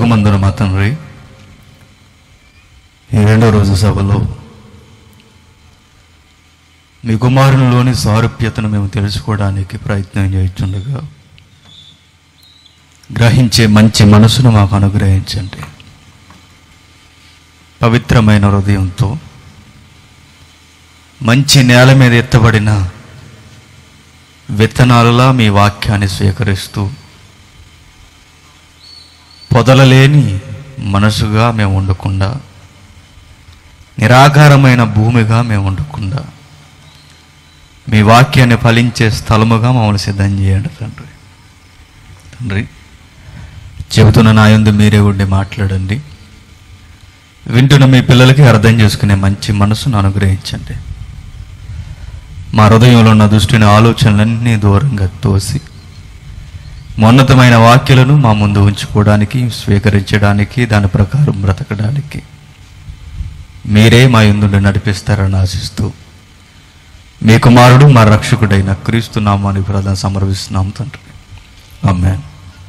పరలోకమందున మా తండ్రి, ఈ రెండో రోజు సభలో మీ కుమారునిలోని సారూప్యతను మేము తెలుసుకోవడానికి ప్రయత్నం చేస్తుండగా గ్రహించే మంచి మనసును మాకు అనుగ్రహించండి. పవిత్రమైన హృదయంతో మంచి నేల మీద ఎత్తబడిన విత్తనాలలా మీ వాక్యాన్ని స్వీకరిస్తూ పొదలలేని మనసుగా మేము ఉండకుండా, నిరాకారమైన భూమిగా మేము ఉండకుండా, మీ వాక్యాన్ని ఫలించే స్థలముగా మమ్మల్ని సిద్ధం చేయండి తండ్రి. తండ్రి, చెబుతున్న నా యందు మీరే ఉండి మాట్లాడండి. వింటున్న మీ పిల్లలకి అర్థం చేసుకునే మంచి మనసును అనుగ్రహించండి. మా హృదయంలో ఉన్న దుష్టుని ఆలోచనలన్నీ దూరంగా తోసి ఉన్నతమైన వాక్యాలను మా ముందు ఉంచుకోవడానికి, స్వీకరించడానికి, దాని ప్రకారం బ్రతకడానికి మీరే మా యందు నడిపిస్తారని ఆశిస్తూ మీ కుమారుడు మా రక్షకుడైన క్రీస్తు నామానికి ప్రార్థన సమర్పిస్తున్నాం తండ్రి. ఆమేన్.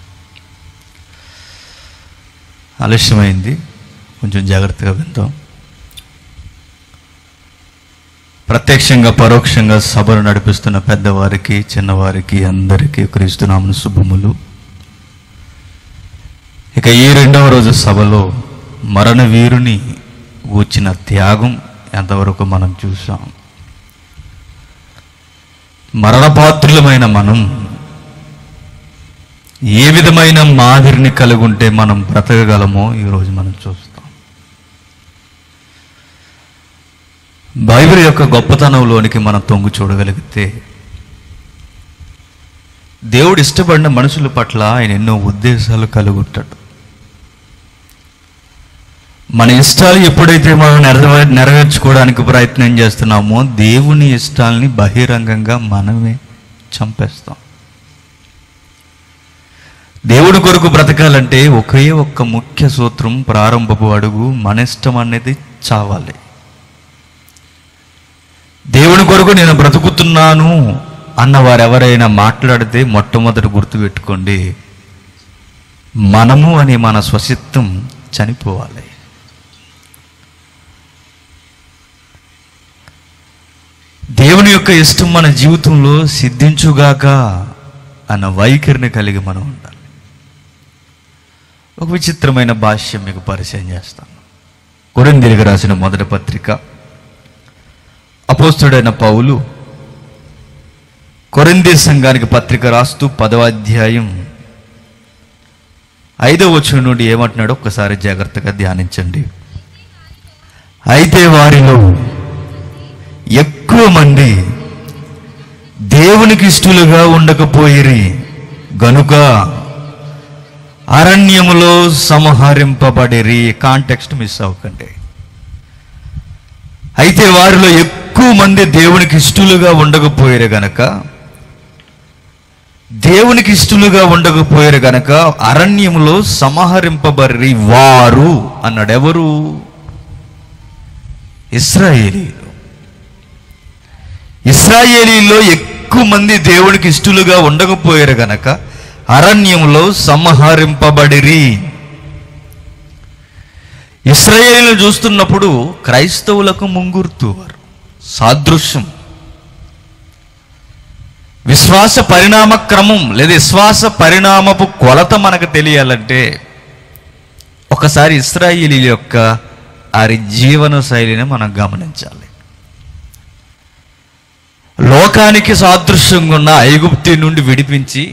ఆలస్యమైంది, కొంచెం జాగ్రత్తగా విందాం. ప్రత్యక్షంగా పరోక్షంగా సభను నడిపిస్తున్న పెద్దవారికి, చిన్నవారికి అందరికీ క్రీస్తు నామమున శుభములు. ఇక ఈ రెండవ రోజు సభలో మరణ వీరుని గూర్చిన త్యాగం ఎంతవరకు మనం చూసాం. మరణపాత్రులమైన మనం ఏ విధమైన మాదిరిని కలిగి ఉంటే మనం బ్రతకగలమో ఈరోజు మనం చూస్తాం. బైబిల్ యొక్క గొప్పతనంలోనికి మనం తొంగి చూడగలిగితే దేవుడు ఇష్టపడిన మనుషుల పట్ల ఆయన ఎన్నో ఉద్దేశాలు కలిగి ఉంటాడు. మన ఇష్టాలు ఎప్పుడైతే మనం నెరవేర్చుకోవడానికి ప్రయత్నం చేస్తున్నామో దేవుని ఇష్టాలని బహిరంగంగా మనమే చంపేస్తాం. దేవుడి కొరకు బ్రతకాలంటే ఒకే ఒక్క ముఖ్య సూత్రం, ప్రారంభపు అడుగు, మన ఇష్టం అనేది చావాలి. దేవుని కొరకు నేను బ్రతుకుతున్నాను అన్నవారు ఎవరైనా మాట్లాడితే మొట్టమొదటి గుర్తుపెట్టుకోండి, మనము అని మన స్వసిత్తం చనిపోవాలి. దేవుని యొక్క ఇష్టం మన జీవితంలో సిద్ధించుగాక అన్న వైఖరిని కలిగి మనం ఉండాలి. ఒక విచిత్రమైన భాష్యం మీకు పరిచయం చేస్తాను. కొరింథీయులకు రాసిన మొదటి పత్రిక, అపోస్తలుడైన పౌలు కొరింథీ సంఘానికి పత్రిక రాస్తూ 10వ అధ్యాయం 5వ వచనం నుండి ఏమంటున్నాడో ఒక్కసారి జాగ్రత్తగా ధ్యానించండి. అయితే వారిలో ఎక్కువ మంది దేవునికి ఇష్టలుగా ఉండకపోయిరి గనుక అరణ్యములో సంహరింపబడిరి. కాంటెక్స్ట్ మిస్ అవ్వకండి. అయితే వారిలో ఎక్కువ మంది దేవునికి ఇష్టలుగా ఉండకపోయారు గనక, దేవునికి ఇష్టలుగా ఉండకపోయారు గనక అరణ్యములో సంహరింపబడి వారు అన్నాడు. ఎవరు? ఇశ్రాయేలీయులు. ఇశ్రాయేలీయుల్లో ఎక్కువ మంది దేవునికి ఇష్టలుగా ఉండకపోయారు గనక అరణ్యములో సంహరింపబడిరి. ఇశ్రాయేలీయులను చూస్తున్నప్పుడు క్రైస్తవులకు ముంగుర్తు, సాదృశ్యం, విశ్వాస పరిణామ క్రమం లేదా విశ్వాస పరిణామపు కొలత మనకు తెలియాలంటే ఒకసారి ఇశ్రాయేలీయుల యొక్క వారి జీవన శైలిని మనం గమనించాలి. లోకానికి సాదృశ్యంగా ఉన్న ఐగుప్తు నుండి విడిపించి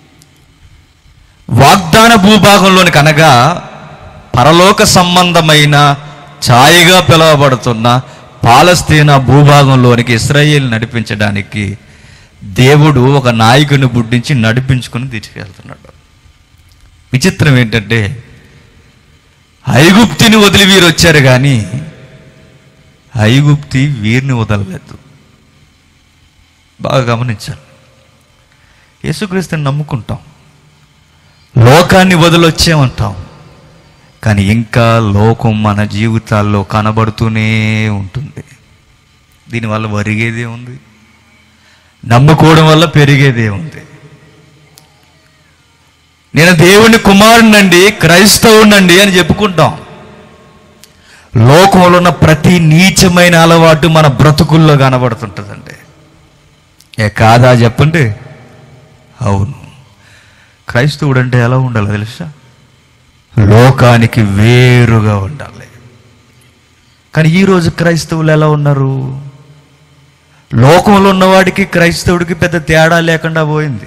వాగ్దాన భూభాగంలోనికి అనగా పరలోక సంబంధమైన ఛాయగా పిలువబడుతున్న పాలస్తీనా భూభాగంలోనికి ఇశ్రాయేలు నడిపించడానికి దేవుడు ఒక నాయకుని పుట్టించి నడిపించుకుని తీసుకెళ్తున్నాడు. విచిత్రం ఏంటంటే ఐగుప్తిని వదిలి వీరు వచ్చారు కానీ ఐగుప్తి వీరిని వదలలేదు. బాగా గమనించాలి. యేసుక్రీస్తుని నమ్ముకుంటాం, లోకాన్ని వదిలొచ్చేమంటాం, కానీ ఇంకా లోకం మన జీవితాల్లో కనబడుతూనే ఉంటుంది. దీనివల్ల ఒరిగేదే ఉంది, నమ్ముకోవడం వల్ల పెరిగేదే ఉంది. నేను దేవుని కుమారుడినండి, క్రైస్తవునండి అని చెప్పుకుంటాం. లోకంలో ఉన్న ప్రతి నీచమైన అలవాటు మన బ్రతుకుల్లో కనబడుతుంటుందండి. కాదా చెప్పండి? అవును. క్రైస్తవుడు అంటే ఎలా ఉండాలి తెలుసా? లోకానికి వేరుగా ఉండాలి. కానీ ఈరోజు క్రైస్తవులు ఎలా ఉన్నారు? లోకంలో ఉన్నవాడికి క్రైస్తవుడికి పెద్ద తేడా లేకుండా పోయింది.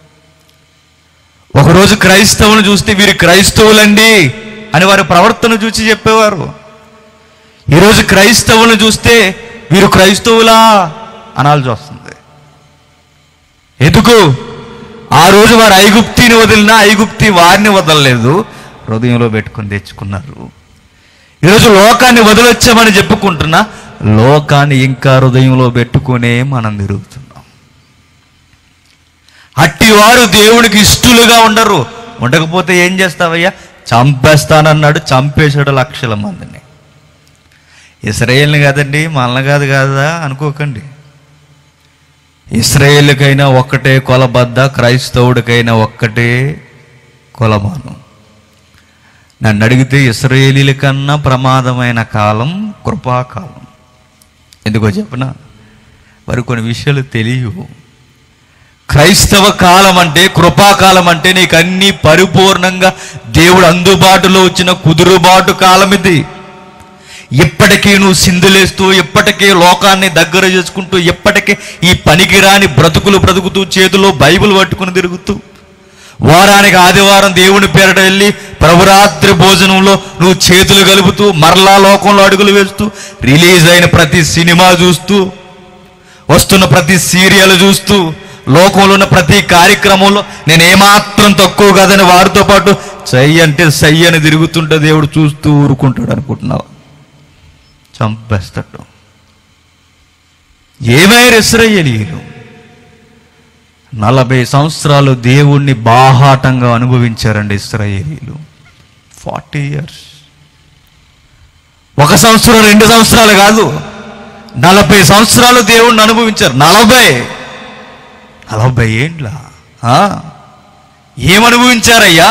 ఒకరోజు క్రైస్తవులను చూస్తే వీరు క్రైస్తవులండి అని వారి ప్రవర్తన చూసి చెప్పేవారు. ఈరోజు క్రైస్తవులను చూస్తే వీరు క్రైస్తవులా అనాల్సి వస్తుంది. ఎందుకు? ఆ రోజు వారు ఐగుప్తిని వదిలినా ఐగుప్తి వారిని వదలలేదు, హృదయంలో పెట్టుకొని తెచ్చుకున్నారు. ఈరోజు లోకాన్ని వదిలొచ్చామని చెప్పుకుంటున్నా లోకాన్ని ఇంకా హృదయంలో పెట్టుకునే మనం తిరుగుతున్నాం. అట్టివారు దేవుడికి ఇష్టలుగా ఉండరు. ఉండకపోతే ఏం చేస్తావయ్యా? చంపేస్తానన్నాడు, చంపేశాడు లక్షల మందిని. ఇశ్రాయేల్ని కాదండి, మనల్ని కాదు కదా అనుకోకండి. ఇశ్రాయేలుకైనా ఒక్కటే కొలబద్ద, క్రైస్తవుడికైనా ఒక్కటే కొలమానం. నన్ను అడిగితే ఇశ్రాయేలీల కన్నా ప్రమాదమైన కాలం కృపాకాలం. ఎందుకో చెప్పనా? మరి కొన్ని విషయాలు తెలియవు. క్రైస్తవ కాలం అంటే, కృపాకాలం అంటే నీకు అన్నీ పరిపూర్ణంగా దేవుడు అందుబాటులో వచ్చిన కుదురుబాటు కాలం ఇది. ఇప్పటికీ నువ్వు సింధులేస్తూ, ఇప్పటికీ లోకాన్ని దగ్గర చేసుకుంటూ, ఇప్పటికీ ఈ పనికిరాని బ్రతుకులు బ్రతుకుతూ, చేతిలో బైబిల్ పట్టుకుని తిరుగుతూ, వారానికి ఆదివారం దేవుని పేరట వెళ్ళి ప్రభురాత్రి భోజనంలో నువ్వు చేతులు కలుపుతూ, మరలా లోకంలో అడుగులు వేస్తూ, రిలీజ్ అయిన ప్రతి సినిమా చూస్తూ, వస్తున్న ప్రతి సీరియల్ చూస్తూ, లోకంలో ఉన్న ప్రతి కార్యక్రమంలో నేను ఏమాత్రం తక్కువ కాదని వారితో పాటు సై అంటే సై అని తిరుగుతుంటే దేవుడు చూస్తూ ఊరుకుంటాడు అనుకుంటున్నావు? చంపేస్తాడు. ఏమైనా ఇశ్రాయేలీయులు 40 సంవత్సరాలు దేవుణ్ణి బాహాటంగా అనుభవించారండి ఇశ్రాయేలీయులు. 40 years. 1 సంవత్సరం 2 సంవత్సరాలు కాదు, 40 సంవత్సరాలు దేవుణ్ణి అనుభవించారు. 40 ఏండ్ల ఏమనుభవించారయ్యా?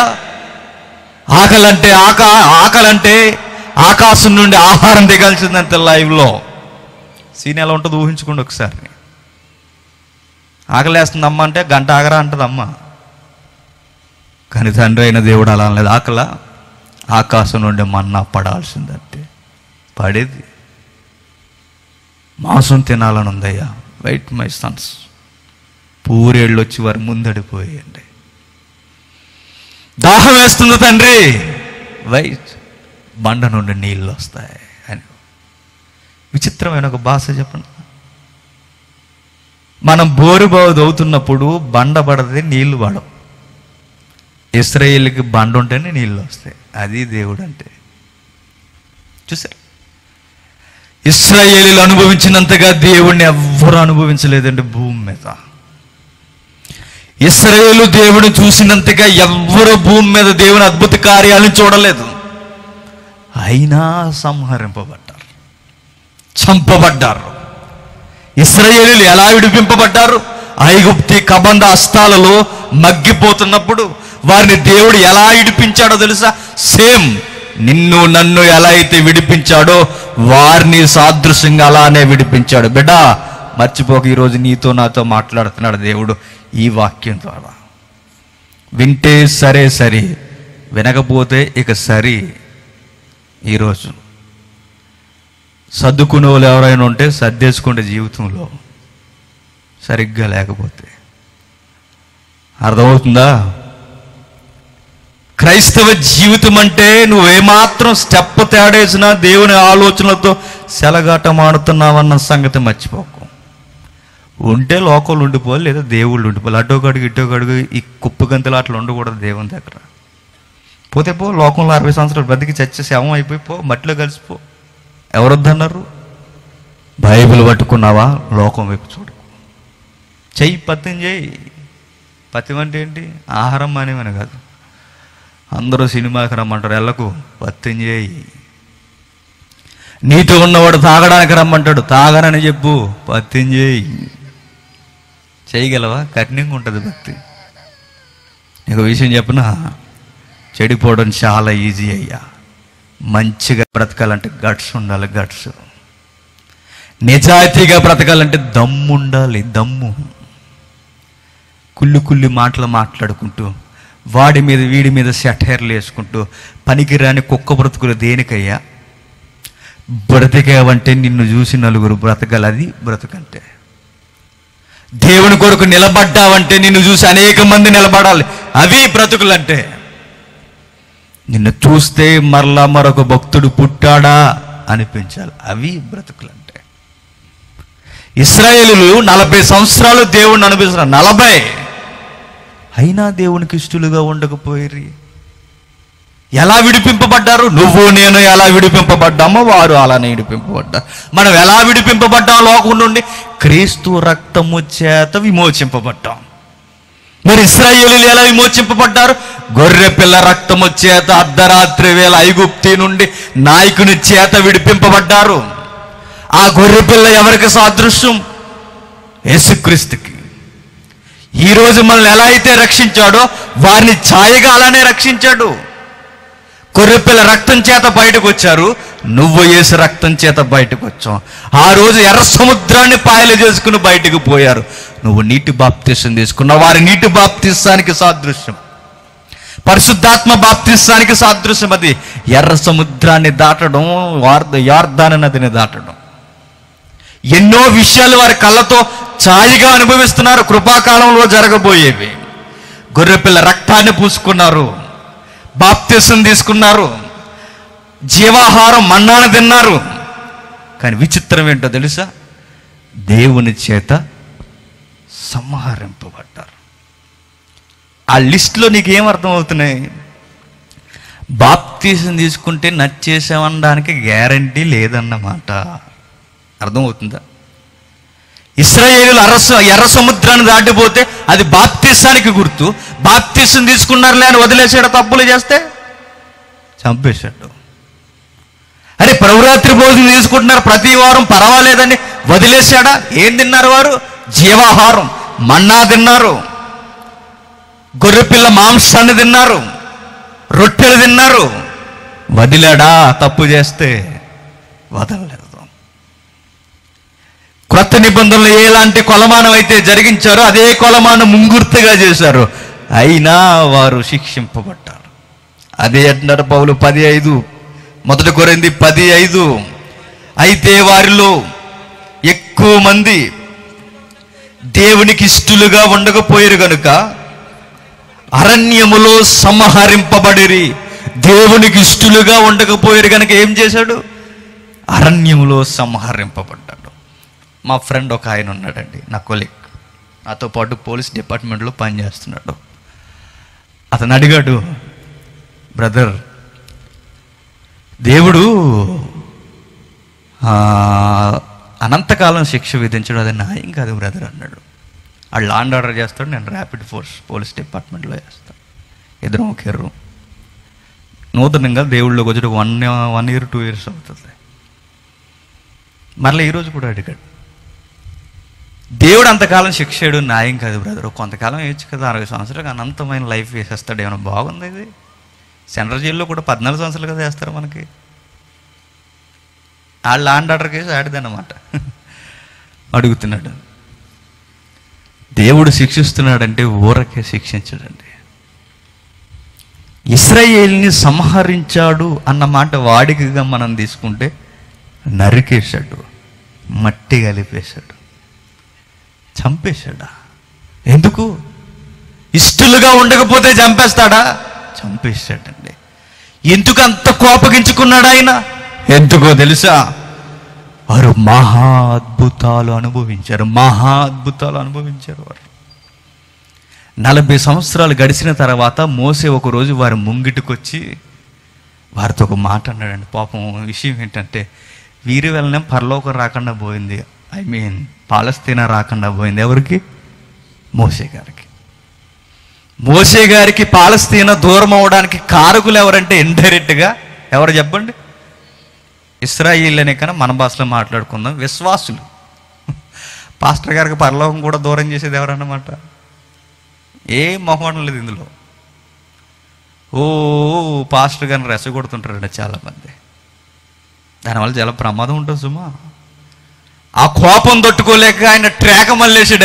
ఆకలంటే ఆకాశం నుండి ఆహారం దిగాల్సిందంటే లైవ్లో సీన్ ఎలా ఉంటుందో ఊహించుకోండి ఒకసారి. ఆకలేస్తుంది అమ్మ అంటే గంట ఆగరా అంటది అమ్మ. కానీ తండ్రి అయిన దేవుడు అలా అనలేదు. ఆకాశం నుండి మన్నా పడాల్సిందంటే పడేది. మాంసం తినాలని ఉందయ్యా, వెయిట్ మై సన్స్. పూరేళ్ళు వచ్చి వారి ముందడిపోయండి. దాహం వేస్తుంది తండ్రి, వెయిట్, బండ నుండి నీళ్ళు వస్తాయి అని. విచిత్రమైన ఒక భాష చెప్పండి. మనం బోరుబావు దవుతున్నప్పుడు బండ పడది, నీళ్లు పడవు. ఇశ్రాయేలుకి బండ ఉంటేనే నీళ్ళు వస్తాయి. అది దేవుడు అంటే. చూసారు, ఇశ్రాయేలీలు అనుభవించినంతగా దేవుణ్ణి ఎవ్వరూ అనుభవించలేదండి భూమి మీద. ఇశ్రాయేలు దేవుని చూసినంతగా ఎవ్వరూ భూమి మీద దేవుని అద్భుత కార్యాలను చూడలేదు. అయినా సంహరింపబడ్డారు, చంపబడ్డారు. ఇశ్రాయేలీలు ఎలా విడిపింపబడ్డారు? ఐగుప్తి కబంధ హస్తాలలో మగ్గిపోతున్నప్పుడు వారిని దేవుడు ఎలా విడిపించాడో తెలుసా? సేమ్ నిన్ను నన్ను ఎలా అయితే విడిపించాడో వారిని సాదృశ్యంగా అలానే విడిపించాడు. బిడ్డ మర్చిపోక, ఈరోజు నీతో నాతో మాట్లాడుతున్నాడు దేవుడు ఈ వాక్యం ద్వారా. వింటే సరే సరి, వినకపోతే ఇక సరి. ఈరోజు సర్దుకునే వాళ్ళు ఎవరైనా ఉంటే సర్దేసుకుంటే జీవితంలో, సరిగ్గా లేకపోతే. అర్థమవుతుందా? క్రైస్తవ జీవితం అంటే నువ్వేమాత్రం స్టెప్ తేడేసినా దేవుని ఆలోచనలతో సెలగాటమాడుతున్నావన్న సంగతి మర్చిపోకు. ఉంటే లోకంలో ఉండిపోవాలి, లేదా దేవుళ్ళు ఉండిపోవాలి. అడ్డోకడుగు ఇట్టోకడుగు ఈ కుప్పు గంతులు అట్లా ఉండకూడదు దేవుని దగ్గర. పోతే పో, లోకంలో 60 సంవత్సరాలు బతికి చచ్చే శవం అయిపోయి పో, మట్టిలో కలిసిపో. ఎవరొద్దన్నారు? బైబిల్ పట్టుకున్నావా? లోకం వైపు చూడు. చెయ్యి, పత్యం చేయి. పత్యం అంటే ఏంటి? ఆహారం మానేమని కాదు. అందరూ సినిమాకి రమ్మంటారు, ఎల్లకు పత్యం చేయి. నీతో ఉన్నవాడు తాగడానికి రమ్మంటాడు, తాగనని చెప్పు, పత్యం చేయి. చేయగలవా? కఠినంగా ఉంటుంది భక్తి. నీకు విషయం చెప్పనా, చెడిపోవడం చాలా ఈజీ అయ్యా. మంచిగా బ్రతకాలంటే గట్స్ ఉండాలి, గట్స్. నిజాయితీగా బ్రతకాలంటే దమ్ము ఉండాలి, దమ్ము. కుళ్ళి మాటలు మాట్లాడుకుంటూ, వాడి మీద వీడి మీద సెటైర్లు వేసుకుంటూ పనికిరాని కుక్క బ్రతుకులు దేనికయ్యా? బ్రతికేవంటే నిన్ను చూసి నలుగురు బ్రతకాలి, అది బ్రతుకంటే. దేవుని కొరకు నిలబడ్డావంటే నిన్ను చూసి అనేక మంది నిలబడాలి, అవి బ్రతుకులంటే. నిన్ను చూస్తే మరలా మరొక భక్తుడు పుట్టాడా అనిపించాలి, అవి బ్రతుకులంటే. ఇశ్రాయేలులు 40 సంవత్సరాలు దేవుణ్ణి అనిపిస్తున్నారు, 40 అయినా దేవునికి ఇష్టలుగా ఉండకపోయిరి. ఎలా విడిపింపబడ్డారు? నువ్వు నేను ఎలా విడిపింపబడ్డామో వారు అలానే విడిపింపబడ్డారు. మనం ఎలా విడిపింపబడ్డాం? లోకం నుండి క్రీస్తు రక్తము చేత విమోచింపబడ్డాం. మరి ఇశ్రాయేలీయులు ఎలా విమోచింపబడ్డారు? గొర్రె పిల్ల రక్తము చేత అర్ధరాత్రి వేళ ఐగుప్తి నుండి నాయకుని చేత విడిపింపబడ్డారు. ఆ గొర్రె పిల్ల ఎవరికి సాదృశ్యం? యేసుక్రీస్తుకి. ఈరోజు మనల్ని ఎలా అయితే రక్షించాడో వారిని ఛాయగా అలానే రక్షించాడు. గొర్రెపిల్ల రక్తం చేత బయటకు వచ్చారు, నువ్వు యేసు రక్తం చేత బయటకు వచ్చావు. ఆ రోజు ఎర్ర సముద్రాన్ని పాయలు చేసుకుని బయటకు పోయారు. నువ్వు నీటి బాప్తిసం తీసుకున్నావు, వారి నీటి బాప్తిసానికి సాదృశ్యం. పరిశుద్ధాత్మ బాప్తిసానికి సాదృశ్యం అది. ఎర్ర సముద్రాన్ని దాటడం, యార్దాను నదిని దాటడం. ఎన్నో విషయాలు వారి కళ్ళతో ఛాయగా అనుభవిస్తున్నారు. కృపాకాలంలో జరగబోయేవి. గొర్రెపిల్ల రక్తాన్ని పూసుకున్నారు, బాప్తిసం తీసుకున్నారు, జీవాహారం మన్నాను తిన్నారు. కానీ విచిత్రం ఏంటో తెలుసా? దేవుని చేత సంహరింపబడ్డారు. ఆ లిస్టులో నీకేం అర్థమవుతున్నాయి? బాప్తిసం తీసుకుంటే నచ్చేసామనడానికి గ్యారంటీ లేదన్నమాట. అర్థమవుతుందా? ఇశ్రాయేలీయులు ఎర్ర సముద్రాన్ని దాటిపోతే అది బాప్తిసానికి గుర్తు. బాప్తిసం తీసుకున్నారులే అని వదిలేసాడు, తప్పులు చేస్తే చంపేశాడు. అరే ప్రభురాత్రి భోజనం తీసుకుంటున్నారు ప్రతి వారం, పర్వాలేదని వదిలేశాడా? ఏం తిన్నారు వారు? జీవాహారం మన్నా తిన్నారు, గొర్రెపిల్ల మాంసాన్ని తిన్నారు, రొట్టెలు తిన్నారు. వదిలాడా? తప్పు చేస్తే వదలలేదు. క్రొత్త నిబంధనలు ఎలాంటి కొలమానం అయితే జరిగించారో అదే కొలమానం ముంగుర్తుగా చేశారు, అయినా వారు శిక్షింపబడ్డారు. అదే అంటున్నారు పౌలు 10:5, 1 కొరింథీ 10:5. అయితే వారిలో ఎక్కువ మంది దేవునికి ఇష్టలుగా ఉండకపోయారు గనుక అరణ్యములో సంహరింపబడిరి. దేవునికి ఇష్టలుగా ఉండకపోయారు కనుక ఏం చేశాడు? అరణ్యములో సంహరింపబడ్డాడు. మా ఫ్రెండ్ ఒక ఆయన ఉన్నాడండి, నా కొలీగ్, నాతో పాటు పోలీస్ డిపార్ట్మెంట్లో పనిచేస్తున్నాడు. అతను అడిగాడు, బ్రదర్, దేవుడు అనంతకాలం శిక్ష విధించడం అది న్యాయం కాదు బ్రదర్ అన్నాడు. ఆ లాండ్ ఆర్డర్ చేస్తాడు, నేను ర్యాపిడ్ ఫోర్స్ పోలీస్ డిపార్ట్మెంట్లో చేస్తాను. ఇద్దరం ఒకే రూమ్. నూతనంగా దేవుళ్ళకి వచ్చి 1 year 2 years అవుతుంది. మరలా ఈరోజు కూడా అడిగాడు, దేవుడు అంతకాలం శిక్ష చేయడం న్యాయం కాదు బ్రదర్, కొంతకాలం వేయచ్చు కదా, 60 సంవత్సరాలు అనంతమైన లైఫ్ వేసేస్తాడు, ఏమైనా బాగుంది ఇది? సెంట్రల్ జైల్లో కూడా 14 సంవత్సరాలు కదా వేస్తారు మనకి. ఆ లాండ్ ఆర్డర్ కేసు ఆడిదన్నమాట. అడుగుతున్నాడు, దేవుడు శిక్షిస్తున్నాడంటే ఊరకే శిక్షించాడండి. ఇశ్రాయేలుని సంహరించాడు అన్న మాట వాడికగా మనం తీసుకుంటే నరికేశాడు, మట్టి కలిపేశాడు, చంపేశాడా? ఎందుకు? ఇష్టలుగా ఉండకపోతే చంపేస్తాడా? చంపేశాడండి. ఎందుకు అంత కోపగించుకున్నాడు ఆయన? ఎందుకో తెలుసా? వారు మహా అద్భుతాలు అనుభవించారు, మహా అద్భుతాలు అనుభవించారు వారు. 40 సంవత్సరాలు గడిచిన తర్వాత మోసే ఒకరోజు వారి ముంగిటికొచ్చి వారితో ఒక మాట అన్నాడండి. పాపం విషయం ఏంటంటే, వీరి వల్లనే పరలోకం రాకుండా పోయింది, పాలస్తీనా రాకుండా పోయింది. ఎవరికి? మోసే గారికి. మోసే గారికి పాలస్తీనా దూరం అవడానికి కారకులు ఎవరంటే ఇండైరెక్ట్గా ఎవరు చెప్పండి? ఇశ్రాయేల్ అనే కన్నా మన భాషలో మాట్లాడుకుందాం, విశ్వాసులు. పాస్టర్ గారికి పరలోకం కూడా దూరం చేసేది ఎవరన్నమాట? ఏ మొహమాటం లేదు ఇందులో. ఓ పాస్టర్ గారిని రెచ్చగొడుతుంటారండి చాలామంది. దానివల్ల చాలా ప్రమాదం ఉంటుంది సుమా. ఆ కోపం తట్టుకోలేక ఆయన ట్రాక మళ్ళేసాడు.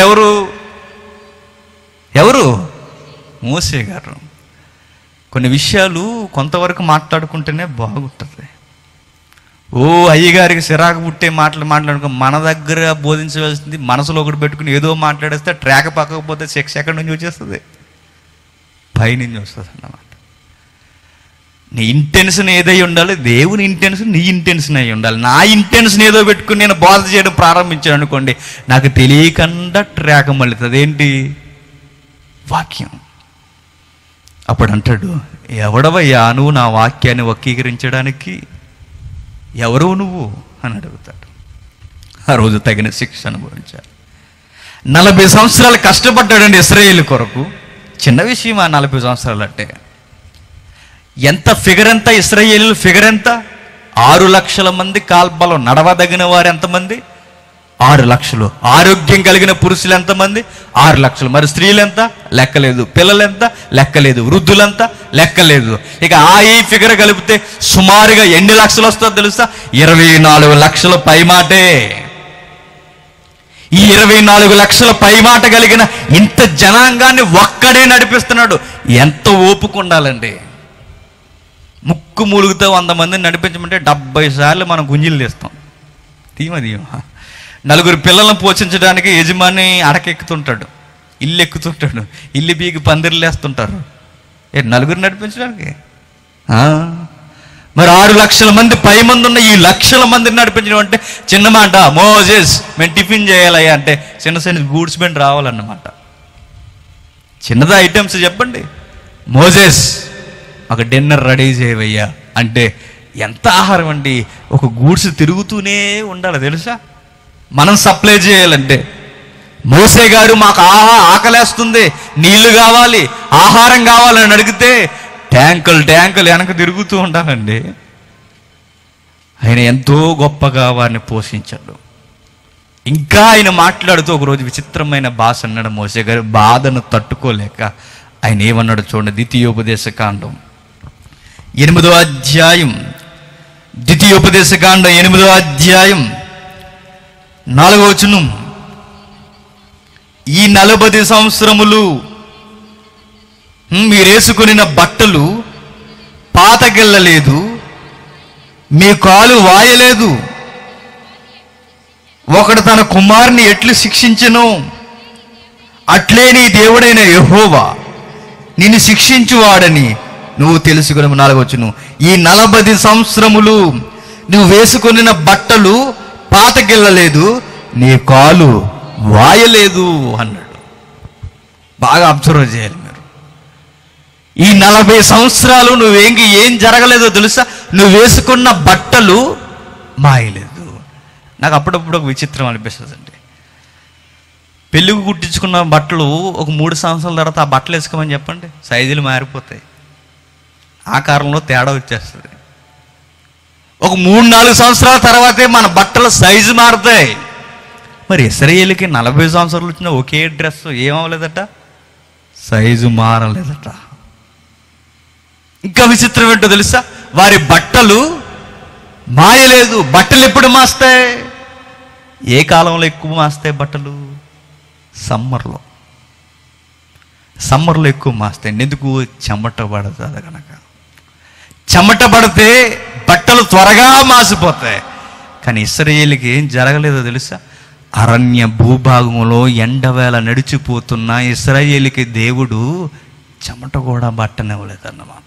ఎవరు మోసే గారు. కొన్ని విషయాలు కొంతవరకు మాట్లాడుకుంటేనే బాగుంటుంది. అయ్యగారికి సిరాకు పుట్టే మాట్లాడుకో, మన దగ్గర బోధించవలసింది మనసులో ఒకటి పెట్టుకుని ఏదో మాట్లాడేస్తే ట్రాక్ పక్కకపోతే శిక్ష ఎక్కడి నుంచి వచ్చేస్తుంది? పైనుంచి వస్తుంది అన్నమాట. నీ ఇంటెన్షన్ ఏదై ఉండాలి, దేవుని ఇంటెన్షన్ నీ ఇంటెన్షన్ అయి ఉండాలి. నా ఇంటెన్షన్ ఏదో పెట్టుకుని నేను బోధ చేయడం ప్రారంభించాను అనుకోండి, నాకు తెలియకుండా ట్రాక్ మళ్ళీ ఏంటి? వాక్యం. అప్పుడు అంటాడు, ఎవడవయ్యా నువ్వు నా వాక్యాన్ని వక్రీకరించడానికి? ఎవరు నువ్వు అని అడుగుతాడు. ఆ రోజు తగిన శిక్ష అనుభవించాడు. 40 సంవత్సరాలు కష్టపడ్డాడండి ఇశ్రాయేలు కొరకు. చిన్న విషయం ఆ 40 సంవత్సరాలు అంటే. ఎంత ఫిగర్ ఎంత? ఇశ్రాయేలు ఫిగర్ ఎంత? 6 లక్షల మంది కాల్బలం. నడవదగిన వారు ఎంతమంది? 6 లక్షలు. ఆరోగ్యం కలిగిన పురుషులు ఎంతమంది? 6 లక్షలు. మరి స్త్రీలు ఎంత? లెక్కలేదు. పిల్లలు ఎంత? లెక్కలేదు. వృద్ధులంతా లెక్కలేదు. ఇక ఈ ఫిగర్ కలిపితే సుమారుగా ఎన్ని లక్షలు వస్తుందో తెలుసా? 24 లక్షల పైమాటే. ఈ 24 లక్షల పైమాట కలిగిన ఇంత జనాంగాన్ని ఒక్కడే నడిపిస్తున్నాడు. ఎంత ఓపిక ఉండాలండి. ముక్కు మూలుగుతో 100 మందిని నడిపించమంటే 70 సార్లు మనం గుంజీలు తీస్తాం. తీమ 4 పిల్లలను పోషించడానికి యజమాని అడకెక్కుతుంటాడు, ఇల్లు ఎక్కుతుంటాడు, ఇల్లు బీగి పందిర్లు వేస్తుంటారు. 4 నడిపించడానికి. మరి 6 లక్షల మంది పై మంది ఉన్న ఈ లక్షల మందిని నడిపించడం అంటే చిన్న మాట. మోజెస్ మేము టిఫిన్ చేయాలయ్యా అంటే చిన్న గూడ్స్ బండి రావాలన్నమాట. చిన్నదా ఐటమ్స్ చెప్పండి. మోజెస్ ఒక డిన్నర్ రెడీ చేయవయ్యా అంటే ఎంత ఆహారం అండి. ఒక గూడ్స్ తిరుగుతూనే ఉండాలి తెలుసా. మనం సప్లై చేయాలంటే మోసే గారు మాకు ఆకలేస్తుంది, నీళ్లు కావాలి, ఆహారం కావాలని అడిగితే ట్యాంకులు వెనక తిరుగుతూ ఉండాలండి. ఆయన ఎంతో గొప్పగా వారిని పోషించాడు. ఇంకా ఆయన మాట్లాడుతూ ఒకరోజు విచిత్రమైన భాష అన్నాడు మోసే గారు. బాధను తట్టుకోలేక ఆయన ఏమన్నాడు చూడండి. ద్వితీయోపదేశకాండం 8వ అధ్యాయం. ద్వితీయోపదేశకాండం 8వ అధ్యాయం 4వ వచనం. ఈ 40 సంవత్సరములు మీరేసుకొనిన బట్టలు పాతగిల్లలేదు, మీ కాలు వాయలేదు. ఒకడు తన కుమారుని ఎట్లు శిక్షించెనో అట్లే నీ దేవుడైన యెహోవా నిన్ను శిక్షించువాడని నువ్వు తెలుసుకుని. 4వ వచనం. ఈ 40 సంవత్సరములు నువ్వు వేసుకొనిన బట్టలు పాతగిల్లలేదు, నీ కాలు వాయలేదు అన్నాడు. బాగా అబ్జర్వ్ చేయాలి మీరు. ఈ 40 సంవత్సరాలు ఏం జరగలేదో తెలుసా? నువ్వు వేసుకున్న బట్టలు మాయలేదు. నాకు అప్పుడప్పుడు ఒక విచిత్రం అనిపిస్తుంది అండి. పెళ్ళికి కుట్టించుకున్న బట్టలు ఒక 3 సంవత్సరాల తర్వాత ఆ బట్టలు వేసుకోమని చెప్పండి, సైజులు మారిపోతాయి, ఆకారంలో తేడా వచ్చేస్తుంది. ఒక 3-4 సంవత్సరాల తర్వాతే మన బట్టల సైజు మారుతాయి. మరి ఇశ్రాయేలుకి 40 సంవత్సరాలు వచ్చిన ఒకే డ్రెస్ ఏమవ్వలేదట? సైజు మారలేదట. ఇంకా విచిత్రం ఏంటో తెలుసా? వారి బట్టలు మాయలేదు. బట్టలు ఎప్పుడు మాస్తాయి? ఏ కాలంలో ఎక్కువ మాస్తాయి బట్టలు? సమ్మర్లో ఎక్కువ మాస్తాయి. ఎందుకు? చెమట పడుతుంది కనుక. చెమట పడితే బట్టలు త్వరగా మాసిపోతాయి. కానీ ఇశ్రాయేలుకి ఏం జరగలేదో తెలుసా? అరణ్య భూభాగంలో ఎండవేళ నడిచిపోతున్న ఇశ్రాయేలుకి దేవుడు చెమట కూడా బట్టనివ్వలేదన్నమాట.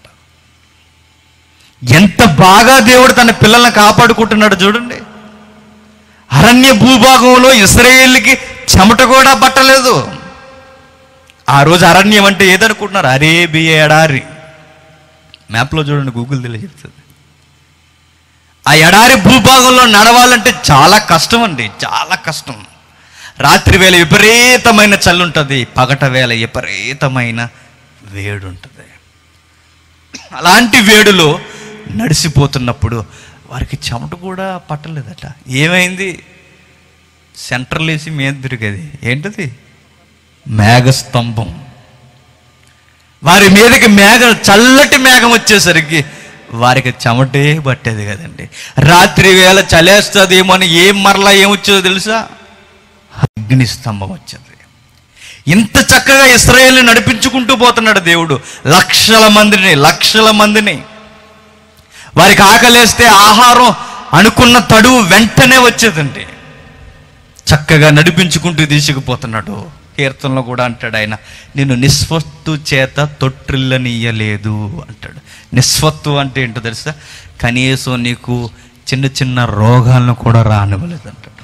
ఎంత బాగా దేవుడు తన పిల్లల్ని కాపాడుకుంటున్నాడు చూడండి. అరణ్య భూభాగంలో ఇశ్రాయేలుకి చెమట కూడా పట్టలేదు. ఆ రోజు అరణ్యం అంటే ఏదనుకుంటున్నారు? అరేబియా ఎడారి. మ్యాప్లో చూడండి, గూగుల్ తెలియజేస్తుంది. ఆ ఎడారి భూభాగంలో నడవాలంటే చాలా కష్టం అండి, చాలా కష్టం. రాత్రి వేళ విపరీతమైన చలి ఉంటుంది, పగట వేళ విపరీతమైన వేడి ఉంటుంది. అలాంటి వేడిలో నడిచిపోతున్నప్పుడు వారికి చెమట కూడా పట్టలేదట. ఏమైంది? సెంటర్లు వేసి మీద తిరిగేది ఏంటది? మేఘస్తంభం. వారి మీదకి మేఘం, చల్లటి మేఘం వచ్చేసరికి వారికి చెమటే పట్టేది కదండి. రాత్రి వేళ చలేస్తుందేమో అని మరలా ఏమొచ్చేదో తెలుసా? అగ్ని స్తంభం వచ్చేది. ఇంత చక్కగా ఇశ్రాయేలుని నడిపించుకుంటూ పోతున్నాడు దేవుడు. లక్షల మందిని వారికి ఆకలేస్తే ఆహారం అనుకున్న తడువు వెంటనే వచ్చేదండి. చక్కగా నడిపించుకుంటూ తీసుకుపోతున్నాడు. కీర్తనలో కూడా అంటాడు ఆయన, నేను నిస్వత్తు చేత తొట్టిల్లనియ్యలేదు అంటాడు. నిస్వత్తు అంటే ఏంటో తెలుసా? కనీసం నీకు చిన్న చిన్న రోగాలను కూడా రానివ్వలేదు అంటాడు.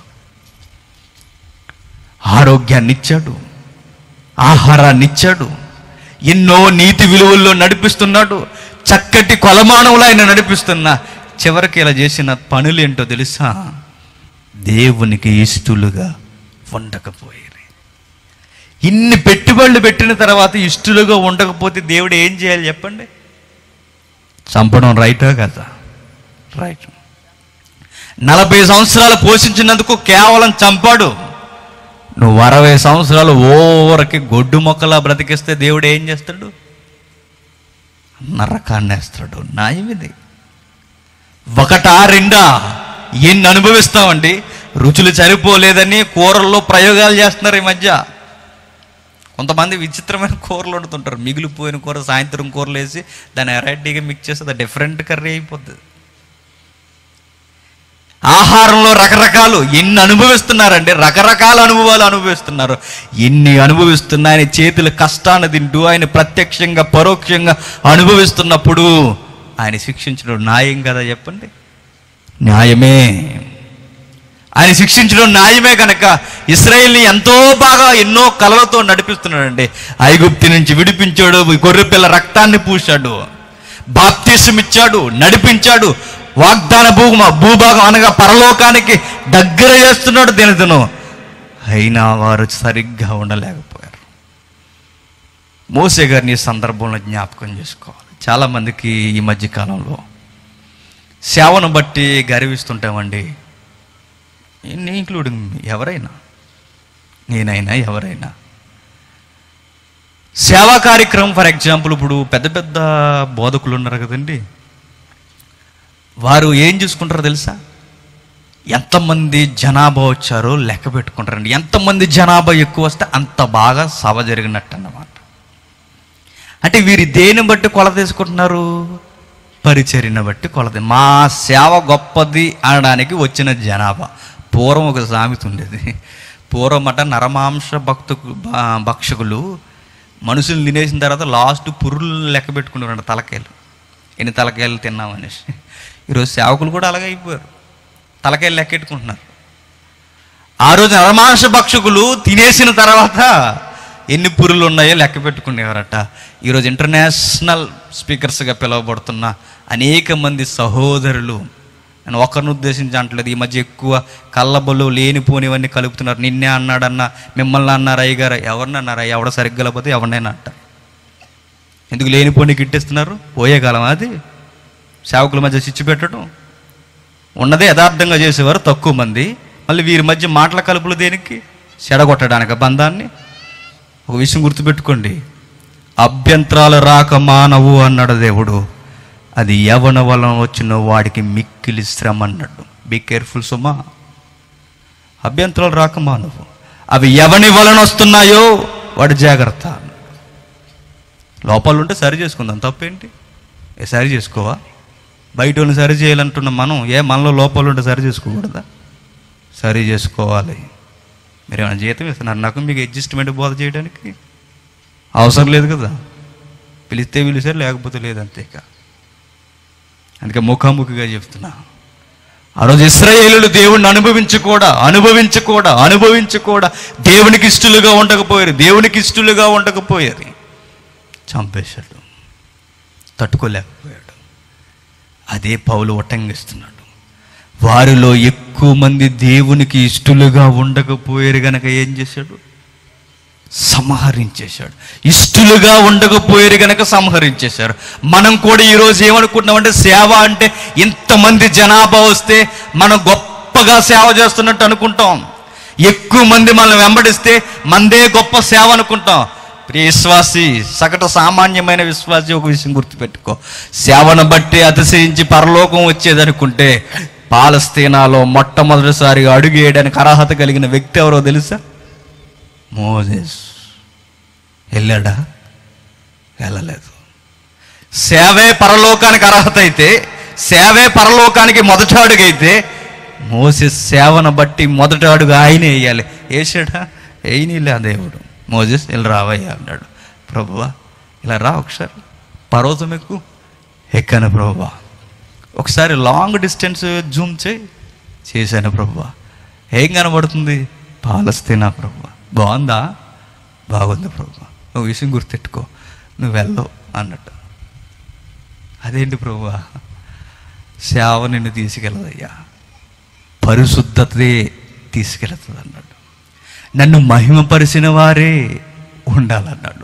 ఆరోగ్యాన్ని ఇచ్చాడు, ఆహారాన్ని ఇచ్చాడు, ఎన్నో నీతి విలువల్లో నడిపిస్తున్నాడు. చక్కటి కొలమానంలో ఆయన నడిపిస్తున్నా చివరికి ఇలా చేసిన పనులు ఏంటో తెలుసా? దేవునికి ఇష్టలుగా ఉండకపోయారు. ఇన్ని పెట్టుబడులు పెట్టిన తర్వాత ఇష్టలుగా ఉండకపోతే దేవుడు ఏం చేయాలి చెప్పండి? చంపడం రైటా కదా? రైట్. 40 సంవత్సరాలు పోషించినందుకు కేవలం చంపాడు. నువ్వు 60 సంవత్సరాలు ఓవరకి గొడ్డు మొక్కలా బ్రతికిస్తే దేవుడు ఏం చేస్తాడు? నరకాన్ని వేస్తాడు. న్యాయం ఇది. ఒకటా రెండా ఎన్ని అనుభవిస్తామండి? రుచులు సరిపోలేదని కూరల్లో ప్రయోగాలు చేస్తున్నారు ఈ మధ్య. కొంతమంది విచిత్రమైన కూరలు వండుతుంటారు. మిగిలిపోయిన కూర సాయంత్రం కూరలు వేసి దాన్ని వెరైటీగా మిక్స్ చేస్తే అది డిఫరెంట్ కర్రీ అయిపోతుంది. ఆహారంలో రకరకాలు ఎన్ని అనుభవిస్తున్నారండి, రకరకాల అనుభవాలు అనుభవిస్తున్నారు. ఎన్ని అనుభవిస్తున్నా ఆయన చేతుల కష్టాన్ని తింటూ ఆయన ప్రత్యక్షంగా పరోక్షంగా అనుభవిస్తున్నప్పుడు ఆయన శిక్షించడం న్యాయం కదా చెప్పండి? న్యాయమే. ఆయన శిక్షించడం న్యాయమే కనుక ఇశ్రాయేల్ని ఎంతో బాగా ఎన్నో కలలతో నడిపిస్తున్నాడండి. ఐగుప్తు నుంచి విడిపించాడు, గొర్రెపిల్ల రక్తాన్ని పూశాడు, బాప్తిసం ఇచ్చాడు, నడిపించాడు, వాగ్దాన భూభాగం అనగా పరలోకానికి దగ్గర చేస్తున్నాడు దినదినం. అయినా వారు సరిగ్గా ఉండలేకపోయారు. మోసే గారిని ఈ సందర్భంలో జ్ఞాపకం చేసుకోవాలి. చాలామందికి ఈ మధ్యకాలంలో సేవను బట్టి గర్విస్తుంటామండి. ఇంక్లూడింగ్ ఎవరైనా, నేనైనా ఎవరైనా. సేవా కార్యక్రమం ఫర్ ఎగ్జాంపుల్, ఇప్పుడు పెద్ద పెద్ద బోధకులు ఉన్నారు కదండి, వారు ఏం చూసుకుంటారో తెలుసా? ఎంతమంది జనాభా వచ్చారో లెక్క పెట్టుకుంటారండి. ఎంతమంది జనాభా ఎక్కువ వస్తే అంత బాగా సభ జరిగినట్టు అన్నమాట. అంటే వీరు దేని బట్టి కొలత తీసుకుంటున్నారు? పరిచర్యను బట్టి కొలత. మా సేవ గొప్పది అనడానికి వచ్చిన జనాభా. పూర్వం ఒక సామెత ఉండేది. పూర్వం అట నరమాంస భక్షకులు మనుషులు తినేసిన తర్వాత లాస్ట్ పుర్రులు లెక్క పెట్టుకుంటారు తలకాయలు, ఎన్ని తలకాయలు తిన్నామనేసి. ఈరోజు సేవకులు కూడా అలాగే అయిపోయారు, తలకాయలు లెక్కెట్టుకుంటున్నారు. ఆ రోజు నరమాంస భక్షకులు తినేసిన తర్వాత ఎన్ని పురులు ఉన్నాయో లెక్క పెట్టుకునేవారట. ఈరోజు ఇంటర్నేషనల్ స్పీకర్స్గా పిలువబడుతున్న అనేక మంది సహోదరులు, నేను ఒకరిని ఉద్దేశించి అంటలేదు, ఈ మధ్య ఎక్కువ కళ్ళబొల్లు లేనిపోనివన్నీ కలుపుతున్నారు. నిన్నే అన్నాడన్నా, మిమ్మల్ని అన్నారు అయ్యగారు, ఎవరిని అన్నారు? ఎవడ సరిగ్గా లేకపోతే ఎవరినైనా అంటారు. ఎందుకు లేనిపోని గిట్టేస్తున్నారు? పోయే కాలం అది. సేవకుల మధ్య చిచ్చు పెట్టడం ఉన్నదే యథార్థంగా చేసేవారు తక్కువ మంది. మళ్ళీ వీరి మధ్య మాటల కలుపులు దేనికి? చెడగొట్టడానికి బంధాన్ని. ఒక విషయం గుర్తుపెట్టుకోండి, అభ్యంతరాలు రాక మానవు అన్నాడు దేవుడు. అది యవన వలన వచ్చిన వాడికి మిక్కిలి శ్రమ అన్నాడు. బీ కేర్ఫుల్ సుమా. అభ్యంతరాలు రాక మానవు, అవి ఎవని వలన వస్తున్నాయో వాడు జాగ్రత్త. లోపాలు ఉంటే సరి చేసుకుందాం, తప్పేంటి? సరి చేసుకోవా? బయట వాళ్ళని సరి చేయాలంటున్నాం మనం. మనలో లోపాలు ఉంటే సరి చేసుకోకూడదా? సరి చేసుకోవాలి. మీరు ఏమైనా జీతం ఇస్తున్నారు నాకు? మీకు అడ్జస్ట్మెంట్ బోధ చేయడానికి అవసరం లేదు కదా. పిలిస్తే పిలిచారు, లేకపోతే లేదు, అంతేక. అందుకే ముఖాముఖిగా చెప్తున్నా. ఆ రోజు ఇశ్రాయేలులు దేవుణ్ణి అనుభవించకూడా దేవునికి ఇష్టలుగా ఉండకపోయారు. చంపేశాడు, తట్టుకోలేకపోయాడు. అదే పౌలు ఉటంకిస్తున్నాడు. వారిలో ఎక్కువ మంది దేవునికి ఇష్టలుగా ఉండకపోయారు గనక ఏం చేశాడు? సంహరించేశాడు. ఇష్టలుగా ఉండకపోయారు గనక సంహరించేశారు. మనం కూడా ఈరోజు ఏమనుకుంటున్నామంటే, సేవ అంటే ఇంతమంది జనాభా వస్తే మనం గొప్పగా సేవ చేస్తున్నట్టు అనుకుంటాం. ఎక్కువ మంది మనం వెంబడిస్తే మందే గొప్ప సేవ అనుకుంటాం. ప్రియ విశ్వాసి, సగటు సామాన్యమైన విశ్వాసి, ఒక విషయం గుర్తుపెట్టుకో. సేవను బట్టి అతిశయించి పరలోకం వచ్చేదనుకుంటే పాలస్తీనాలో మొట్టమొదటిసారిగా అడుగు వేయడానికి అర్హత కలిగిన వ్యక్తి ఎవరో తెలుసా? మోసెస్. వెళ్ళాడా? వెళ్ళలేదు. సేవే పరలోకానికి అర్హత అయితే, సేవే పరలోకానికి మొదటి అడుగైతే, మోసెస్ సేవను బట్టి మొదటి అడుగు ఆయనే వేయాలి. వేసాడా? వేయనిలే దేవుడు. మోసెస్ ఇలా రావయ్యా అన్నాడు. ప్రభువా ఇలా రా, ఒకసారి పర్వతం ఎక్కాను ప్రభువా, ఒకసారి లాంగ్ డిస్టెన్స్ జూమ్ చేశాను ప్రభువా, ఏం కనబడుతుంది? పాలస్తీనా ప్రభువా. బాగుందా? బాగుంది ప్రభువా. ఒక విషయం గుర్తెట్టుకో, నువ్వు వెళ్ళవు అన్నట్టు. అదేంటి ప్రభువా? సేవ నిన్ను తీసుకెళ్ళదయ్యా, పరిశుద్ధతే తీసుకెళ్తుంది అన్నాడు. నన్ను మహిమపరిచిన వారే ఉండాలన్నాడు.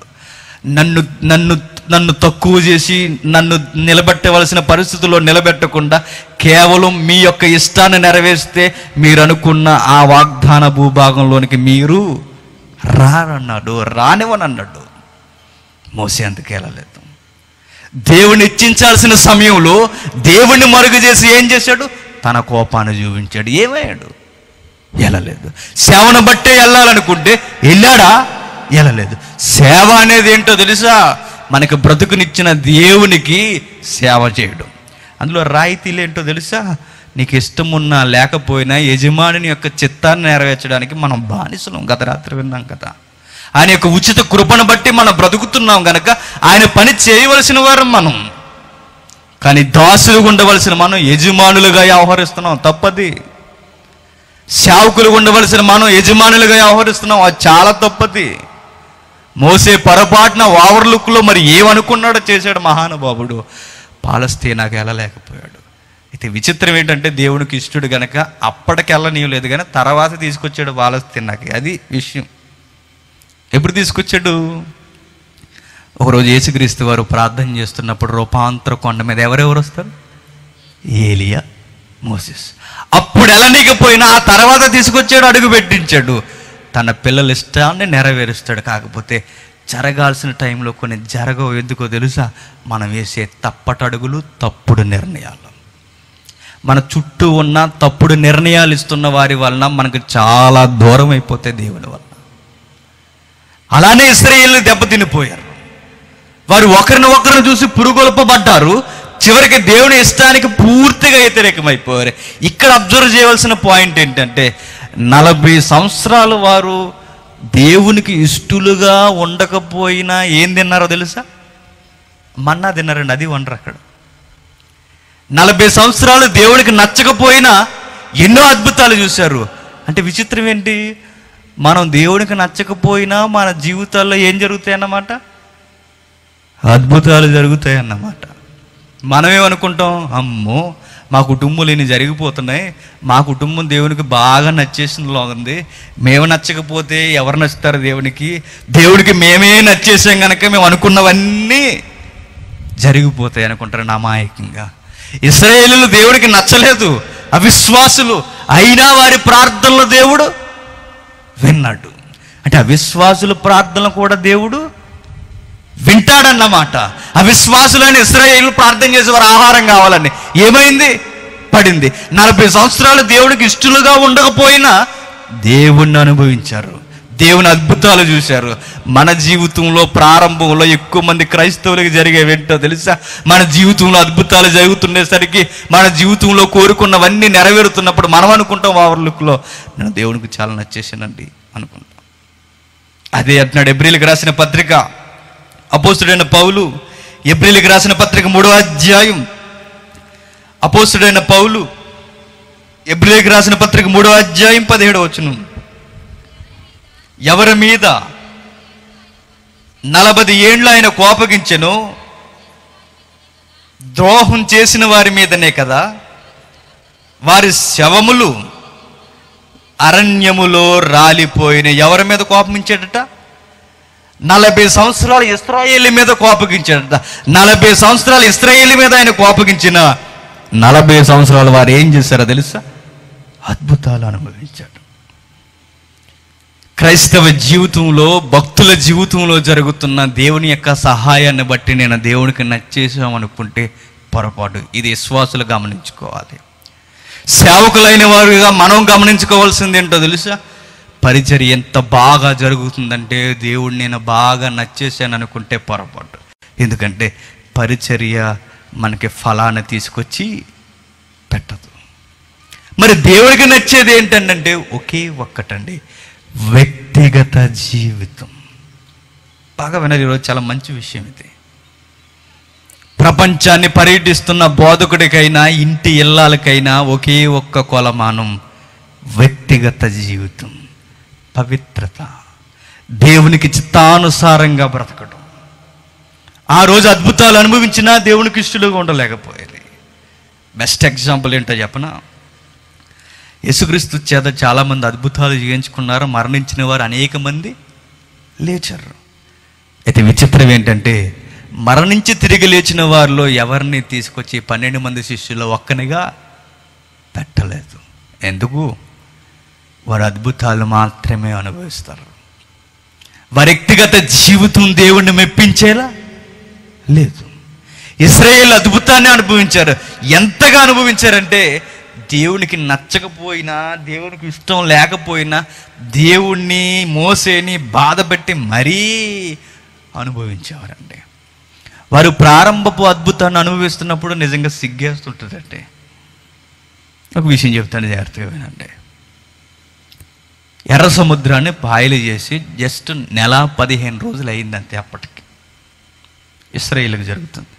నన్ను తక్కువ చేసి నన్ను నిలబెట్టవలసిన పరిస్థితుల్లో నిలబెట్టకుండా కేవలం మీ యొక్క ఇష్టాన్ని నెరవేర్స్తే మీరు అనుకున్న ఆ వాగ్దాన భూభాగంలోనికి మీరు రారన్నాడు, రానివ్వనన్నాడు. మోసే అందుకు వెళ్ళలేదు. దేవుని ఇచ్చించాల్సిన సమయంలో దేవుణ్ణి మరుగు చేసి ఏం చేశాడు? తన కోపాన్ని చూపించాడు. ఏమయ్యాడు? వెళ్ళలేదు. సేవను బట్టే వెళ్ళాలనుకుంటే వెళ్ళాడా? వెళ్ళలేదు. సేవ అనేది ఏంటో తెలుసా? మనకు బ్రతుకునిచ్చిన దేవునికి సేవ చేయడం. అందులో రాయితీలు ఏంటో తెలుసా? నీకు ఇష్టం ఉన్నా లేకపోయినా యజమాని యొక్క చిత్తాన్ని నెరవేర్చడానికి మనం బానిసలం. గత రాత్రి విన్నాం కదా. ఆయన యొక్క ఉచిత కృపను బట్టి మనం బ్రతుకుతున్నాం కనుక ఆయన పని చేయవలసిన వారు మనం. కానీ దాసులుగా ఉండవలసిన మనం యజమానులుగా వ్యవహరిస్తున్నాం. తప్పది. సేవకులుగా ఉండవలసిన మనం యజమానులుగా వ్యవహరిస్తున్నాం. అది చాలా తప్పది. మోసే పొరపాటున ఓవర్లుక్లో మరి ఏమనుకున్నాడో చేశాడు మహానుభావుడు. పాలస్తీనాకి వెళ్ళలేకపోయాడు. అయితే విచిత్రం ఏంటంటే దేవునికి ఇష్టడు గనక అప్పటికి వెళ్ళనీయలేదు, కానీ తర్వాత తీసుకొచ్చాడు పాలస్తీనాకి. అది విషయం. ఎప్పుడు తీసుకొచ్చాడు? ఒకరోజు యేసుక్రీస్తు వారు ప్రార్థన చేస్తున్నప్పుడు రూపాంతర కొండ మీద ఎవరెవరు వస్తారు? ఏలియా, మోసెస్. అప్పుడు వెళ్ళనీకపోయినా ఆ తర్వాత తీసుకొచ్చాడు, అడుగు పెట్టించాడు. తన పిల్లల ఇష్టాన్ని నెరవేరుస్తాడు. కాకపోతే జరగాల్సిన టైంలో కొన్ని జరగవు. ఎందుకో తెలుసా? మనం వేసే తప్పటడుగులు, తప్పుడు నిర్ణయాలు. మన చుట్టూ ఉన్న తప్పుడు నిర్ణయాలు ఇస్తున్న వారి వలన మనకు చాలా దూరం అయిపోతాయి దేవుని వలన. అలానే ఇశ్రాయేలు దెబ్బతినిపోయారు. వారు ఒకరిని చూసి పురుగొల్పబడ్డారు. చివరికి దేవుని ఇష్టానికి పూర్తిగా వ్యతిరేకమైపోయారు. ఇక్కడ అబ్జర్వ్ చేయవలసిన పాయింట్ ఏంటంటే 40 సంవత్సరాలు వారు దేవునికి ఇష్టలుగా ఉండకపోయినా ఏం తిన్నారో తెలుసా? మన్నా తిన్నారండి. అది వండరు అక్కడ. 40 సంవత్సరాలు దేవునికి నచ్చకపోయినా ఎన్నో అద్భుతాలు చూశారు. అంటే విచిత్రం ఏంటి? మనం దేవునికి నచ్చకపోయినా మన జీవితాల్లో ఏం జరుగుతాయన్నమాట? అద్భుతాలు జరుగుతాయన్నమాట. మనమేమనుకుంటాం? అమ్మో మా కుటుంబంలో ఇన్ని జరిగిపోతున్నాయి, మా కుటుంబం దేవునికి బాగా నచ్చేసిందిలో ఉంది, మేము నచ్చకపోతే ఎవరు నచ్చుతారు దేవునికి? దేవుడికి మేమే నచ్చేసాం కనుక మేము అనుకున్నవన్నీ జరిగిపోతాయి అనుకుంటారు అమాయకంగా. ఇశ్రాయేలీయులు దేవుడికి నచ్చలేదు, అవిశ్వాసులు. అయినా వారి ప్రార్థనలు దేవుడు విన్నాడు. అంటే అవిశ్వాసుల ప్రార్థనలు కూడా దేవుడు వింటాడన్నమాట. అవిశ్వాసులైన ఇశ్రాయేలీయులు ప్రార్థన చేసి వారు ఆహారం కావాలని ఏమైంది? పడింది. 40 సంవత్సరాలు దేవుడికి ఇష్టలుగా ఉండకపోయినా దేవుణ్ణి అనుభవించారు, దేవుని అద్భుతాలు చూశారు. మన జీవితంలో ప్రారంభంలో ఎక్కువ మంది క్రైస్తవులకు జరిగేవేంటో తెలుసా? మన జీవితంలో అద్భుతాలు జరుగుతుండేసరికి మన జీవితంలో కోరుకున్నవన్నీ నెరవేరుతున్నప్పుడు మనం అనుకుంటాం ఓవర్లుక్లో, నేను దేవునికి చాలా నచ్చేసానండి అనుకుంటాం. అదే అంటున్నాడు ఎబ్రీయులకు రాసిన పత్రిక అపోస్తుడైన పౌలు. ఎబ్రీయులకు రాసిన పత్రిక 3వ అధ్యాయం. అపోస్తుడైన పౌలు ఎబ్రీయులకు రాసిన పత్రిక 3వ అధ్యాయం 17వ వచనం. ఎవరి మీద 40 ఏండ్లు ఆయన కోపగించెను? ద్రోహం చేసిన వారి మీదనే కదా. వారి శవములు అరణ్యములో రాలిపోయిన. ఎవరి మీద కోపగించాడట? 40 సంవత్సరాలు ఇశ్రాయేలు మీద కోపగించాడట. 40 సంవత్సరాలు ఇశ్రాయేలు మీద ఆయన కోపగించిన 40 సంవత్సరాలు వారు ఏం చేశారో తెలుసా? అద్భుతాలు అనుభవించాడు. క్రైస్తవ జీవితంలో, భక్తుల జీవితంలో జరుగుతున్న దేవుని యొక్క సహాయాన్ని బట్టి నేను దేవునికి నచ్చేసామనుకుంటే పొరపాటు. ఇది విశ్వాసులు గమనించుకోవాలి. సేవకులైన వారుగా మనం గమనించుకోవాల్సింది ఏంటో తెలుసా? పరిచర్య ఎంత బాగా జరుగుతుందంటే దేవుడిని నేను బాగా నచ్చేసాను అనుకుంటే పొరపాటు. ఎందుకంటే పరిచర్య మనకి ఫలాన్ని తీసుకొచ్చి పెట్టదు. మరి దేవుడికి నచ్చేది ఏంటంటే ఒకే ఒక్కటండి, వ్యక్తిగత జీవితం. బాగా వినాలి, ఈరోజు చాలా మంచి విషయం ఇది. ప్రపంచాన్ని పర్యటిస్తున్న బోధకుడికైనా, ఇంటి ఇల్లాలకైనా ఒకే ఒక్క కొలమానం, వ్యక్తిగత జీవితం, పవిత్రత, దేవునికి చిత్తానుసారంగా బ్రతకడం. ఆ రోజు అద్భుతాలు అనుభవించినా దేవునికి ఇష్టలుగా ఉండలేకపోయేది. బెస్ట్ ఎగ్జాంపుల్ ఏంటో చెప్పనా? యేసుక్రీస్తు చేత చాలామంది అద్భుతాలు చేయించుకున్నారు, మరణించిన వారు అనేక మంది లేచారు. అయితే విచిత్రం ఏంటంటే మరణించి తిరిగి లేచిన వారిలో ఎవరిని తీసుకొచ్చి 12 మంది శిష్యుల్లో ఒక్కనిగా పెట్టలేదు. ఎందుకు? వారు అద్భుతాలు మాత్రమే అనుభవిస్తారు. వారి వ్యక్తిగత జీవితం దేవుణ్ణి మెప్పించేలా లేదు. ఇశ్రాయేలు అద్భుతాన్ని అనుభవించారు. ఎంతగా అనుభవించారంటే దేవునికి నచ్చకపోయినా, దేవునికి ఇష్టం లేకపోయినా దేవుణ్ణి, మోసేని బాధపెట్టి మరీ అనుభవించేవారండి. వారు ప్రారంభపు అద్భుతాన్ని అనుభవిస్తున్నప్పుడు నిజంగా సిగ్గేస్తుంటుందండి. ఒక విషయం చెప్తాను, జాగ్రత్తగా వినండి. ఎర్ర సముద్రాన్ని పాయలు చేసి జస్ట్ 15 రోజులు అయిందంతే. అప్పటికి ఇశ్రాయేలుకి జరుగుతుంది.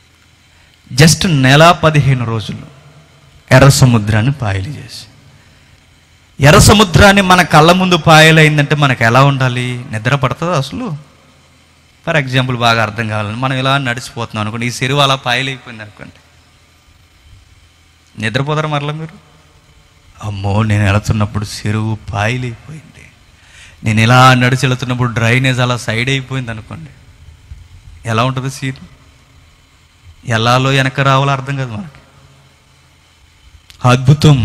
జస్ట్ 15 రోజులు ఎర్ర సముద్రాన్ని పాయలు చేసి. ఎర్ర సముద్రాన్ని మన కళ్ళ ముందు పాయలైందంటే మనకు ఎలా ఉండాలి? నిద్ర పడుతుంది అసలు? ఫర్ ఎగ్జాంపుల్ బాగా అర్థం కావాలని, మనం ఇలా నడిచిపోతున్నాం అనుకోండి, ఈ చెరువు అలా పాయలైపోయింది అనుకోండి, నిద్రపోతారు మరలా మీరు? అమ్మో, నేను వెళుతున్నప్పుడు చెరువు పాయలైపోయింది, నేను ఇలా నడిచి వెళుతున్నప్పుడు డ్రైనేజ్ అలా సైడ్ అయిపోయింది అనుకోండి, ఎలా ఉంటుంది సీన్? ఎలాలో వెనక రావాలో అర్థం కాదు మనకి. అద్భుతం.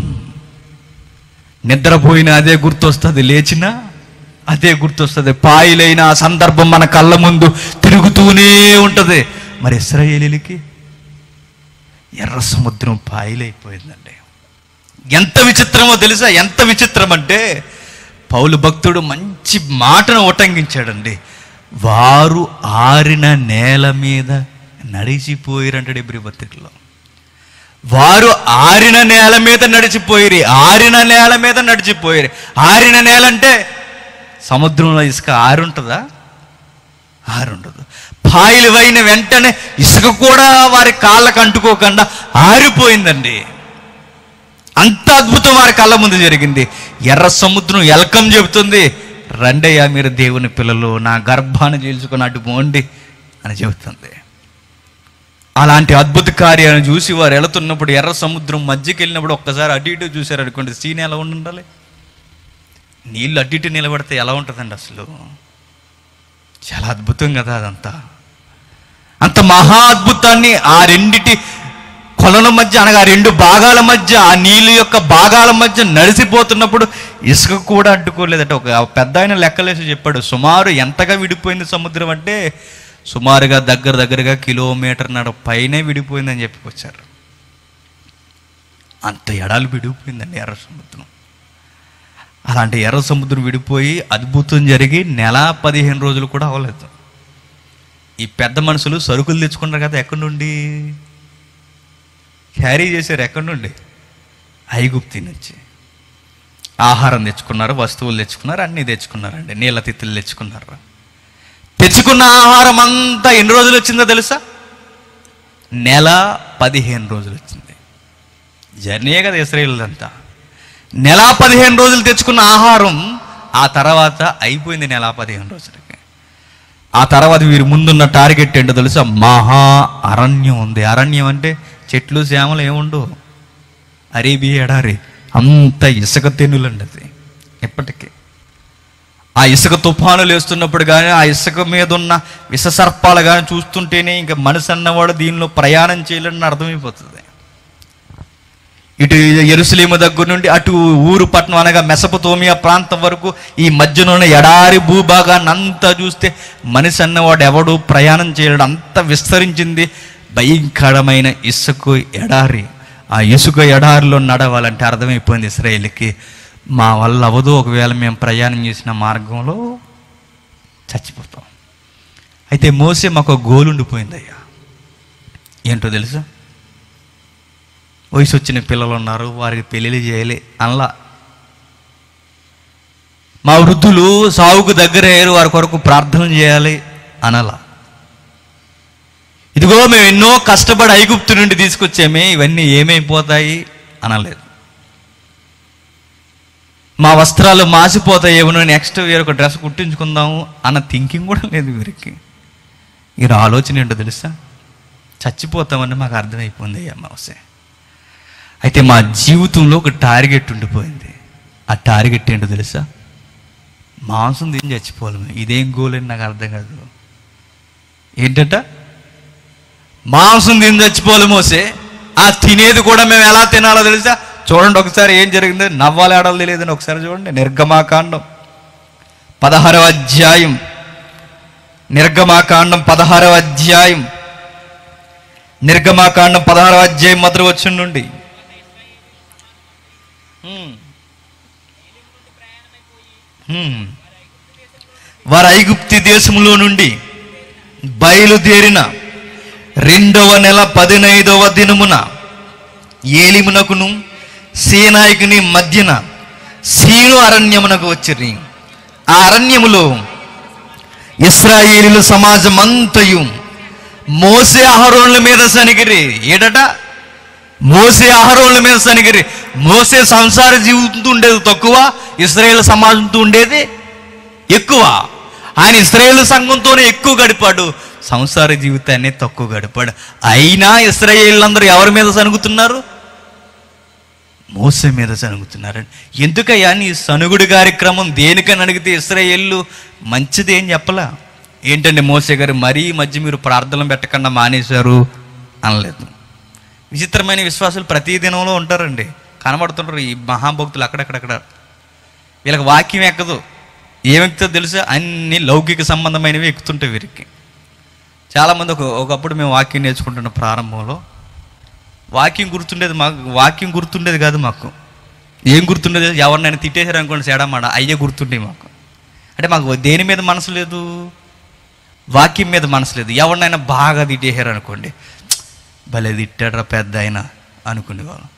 నిద్రపోయినా అదే గుర్తొస్తుంది, లేచినా అదే గుర్తొస్తుంది. పాయలైన ఆ సందర్భం మన కళ్ళ ముందు తిరుగుతూనే ఉంటుంది. మరి ఇశ్రాయేలీయులకి ఎర్ర సముద్రం పాయలైపోయిందండి. ఎంత విచిత్రమో తెలుసా? ఎంత విచిత్రం అంటే పౌలు భక్తుడు మంచి మాటను ఉటంకించాడండి. వారు ఆరిన నేల మీద నడిచిపోయారంటాడు హెబ్రీ పత్రికలో. వారు ఆరిన నేల మీద నడిచిపోయిరి. ఆరిన నేల మీద నడిచిపోయిరి. ఆరిన నేల అంటే సముద్రంలో ఇసుక ఆరుంటుందా? ఆరుండదు. పాయలు అయిన వెంటనే ఇసుక కూడా వారి కాళ్ళకు అంటుకోకుండా ఆరిపోయిందండి. అంత అద్భుతం వారి కళ్ళ ముందు జరిగింది. ఎర్ర సముద్రం వెల్కమ్ చెబుతుంది, రండయ్యా మీరు దేవుని పిల్లలు, నా గర్భాన్ని చీల్చుకొని అటు పోండి అని చెబుతుంది. అలాంటి అద్భుత కార్యాలను చూసి వారు వెళుతున్నప్పుడు, ఎర్ర సముద్రం మధ్యకి వెళ్ళినప్పుడు ఒక్కసారి అటు ఇటు చూశారు అనుకోండి, సీన్ ఎలా ఉండాలి? నీళ్ళు అటు ఇటు నిలబడితే ఎలా ఉంటుందండి అసలు? చాలా అద్భుతం కదా అదంతా. అంత మహా అద్భుతాన్ని ఆ రెండిటి కొలల మధ్య, అనగా 2 భాగాల మధ్య, ఆ నీళ్ళు యొక్క భాగాల మధ్య నడిచిపోతున్నప్పుడు ఇసుక కూడా అడ్డుకోలేదట. ఒక పెద్ద ఆయన లెక్కలేసి చెప్పాడు, సుమారు ఎంతగా విడిపోయింది సముద్రం అంటే సుమారుగా దగ్గరగా కిలోమీటర్న్నర పైనే విడిపోయిందని చెప్పుకొచ్చారు. అంత ఎడాలు విడిపోయిందండి ఎర్ర సముద్రం. అలాంటి ఎర్ర సముద్రం విడిపోయి అద్భుతం జరిగి 15 రోజులు కూడా అవ్వలేదు. ఈ పెద్ద మనుషులు సరుకులు తెచ్చుకున్నారు కదా, ఎక్కడి నుండి క్యారీ చేశారు? ఎక్కడి నుండి? ఐగుప్తు నుంచి. ఆహారం తెచ్చుకున్నారు, వస్తువులు తెచ్చుకున్నారు, అన్నీ తెచ్చుకున్నారండి. నీళ్ళ తిత్తులు తెచ్చుకున్నారు. తెచ్చుకున్న ఆహారం అంతా ఎన్ని రోజులు వచ్చిందో తెలుసా? 15 రోజులు వచ్చింది. జర్నీయే కదా ఇశ్రాయేలుదంతా. 15 రోజులు తెచ్చుకున్న ఆహారం ఆ తర్వాత అయిపోయింది 15 రోజులకి. ఆ తర్వాత వీరి ముందున్న టార్గెట్ ఏంటో తెలుసా? మహా అరణ్యం ఉంది. అరణ్యం అంటే చెట్లు శ్యామలు ఏముండవు, అరేబియా ఎడారి, అంత ఇసుక తెన్నులండి అది. ఎప్పటికీ ఆ ఇసుక తుఫానులు వేస్తున్నప్పుడు కానీ, ఆ ఇసుక మీద ఉన్న విషసర్పాలు కానీ చూస్తుంటేనే ఇంకా మనిషి అన్నవాడు దీనిలో ప్రయాణం చేయలేడని అర్థమైపోతుంది. ఇటు యెరూషలేము దగ్గర నుండి అటు ఊరు పట్టణం అనగా మెసొపొతేమియా ప్రాంతం వరకు ఈ మధ్యలోనే ఎడారి భూభాగాన్ని అంతా చూస్తే మనిషి అన్నవాడు ఎవడు ప్రయాణం చేయడం అంత విస్తరించింది. భయంకరమైన ఇసుక ఎడారి. ఆ ఇసుక ఎడారిలో నడవాలంటే అర్థమైపోయింది ఇశ్రాయేలుకి, మా వల్ల అవ్వదు, ఒకవేళ మేము ప్రయాణం చేసిన మార్గంలో చచ్చిపోతాం. అయితే మోసే మాకు గోల్ ఉండిపోయిందయ్యా. ఏంటో తెలుసా? వయసు వచ్చిన పిల్లలు ఉన్నారు, వారికి పెళ్ళిళ్ళు చేయాలి అనలా. మా వృద్ధులు సావుకు దగ్గర అయ్యారు, వారి కొరకు ప్రార్థన చేయాలి అనలా. ఇదిగో మేము ఎన్నో కష్టపడి ఐగుప్తు నుండి తీసుకొచ్చామే, ఇవన్నీ ఏమైపోతాయి అనలేదు. మా వస్త్రాలు మాసిపోతాయేమో, నెక్స్ట్ వేరొక డ్రెస్ కుట్టించుకుందాము అన్న థింకింగ్ కూడా లేదు వీరికి. వీరి ఆలోచన ఏంటో తెలుసా? చచ్చిపోతామని మాకు అర్థమైపోయింది అమావాస్య. అయితే మా జీవితంలో ఒక టార్గెట్ ఉండిపోయింది. ఆ టార్గెట్ ఏంటో తెలుసా? మాంసం తిని చచ్చిపోవాలి. ఇదేం గోల్ అని నాకు అర్థం కాదు. ఏంటంట? మాంసం తిని చచ్చిపోవాలి మోసే. ఆ తినేది కూడా మేము ఎలా తినాలో తెలుసా? చూడండి ఒకసారి ఏం జరిగిందో. నవ్వాలి ఆడాలి తెలియదని ఒకసారి చూడండి. నిర్గమాకాండం 16వ అధ్యాయం. నిర్గమాకాండం 16వ అధ్యాయం. నిర్గమాకాండం 16వ అధ్యాయం మొదటి వచనం నుండి. వారు ఐగుప్తు దేశంలో నుండి బయలుదేరిన 2వ నెల 15వ దినమున ఏలిమునకును సీనాయికుని మధ్యన సీను అరణ్యమునకు వచ్చిరి. ఆ అరణ్యములో ఇశ్రాయేలీయుల సమాజం అంతయు మోసే అహరోనుల మీద సనిగిరి. ఏడట? మోసే అహరోనుల మీద సనిగిరి. మోసే సంసార జీవితంతో ఉండేది తక్కువ, ఇశ్రాయేలు సమాజంతో ఉండేది ఎక్కువ. ఆయన ఇశ్రాయేలు సంఘంతోనే ఎక్కువ గడిపాడు, సంసార జీవితాన్ని తక్కువ గడిపాడు. అయినా ఇశ్రాయేలీలందరూ ఎవరి మీద సనుగుతున్నారు? మోసే మీద సనుగుతున్నారండి. ఎందుకయ్యా నీ సనుగుడి కార్యక్రమం దేనికని అడిగితే ఇశ్రాయేలు మంచిది ఏం చెప్పలా. ఏంటంటే మోసే గారు మరీ మధ్య మీరు ప్రార్థనలు పెట్టకుండా మానేశారు అనలేదు. విచిత్రమైన విశ్వాసులు ప్రతి దినంలో ఉంటారండి, కనబడుతుంటారు ఈ మహాభక్తులు అక్కడక్కడక్కడ. వీళ్ళకి వాక్యం ఎక్కదు. ఏమెక్కుతుందో తెలుసా? అన్ని లౌకిక సంబంధమైనవి ఎక్కుతుంటాయి వీరికి. చాలామంది ఒకప్పుడు మేము వాక్యం నేర్చుకుంటున్న ప్రారంభంలో వాక్యం గుర్తుండేది కాదు మాకు. ఏం గుర్తుండేది? ఎవరినైనా తిట్టేశారు అనుకోండి, సేడమాట అయ్యే గుర్తుండేవి మాకు. అంటే మాకు దేని మీద మనసు లేదు? వాక్యం మీద మనసు లేదు. ఎవరినైనా బాగా తిట్టేశారు అనుకోండి, భలే తిట్టాడ్రా పెద్ద అయినా అనుకునేవాళ్ళం.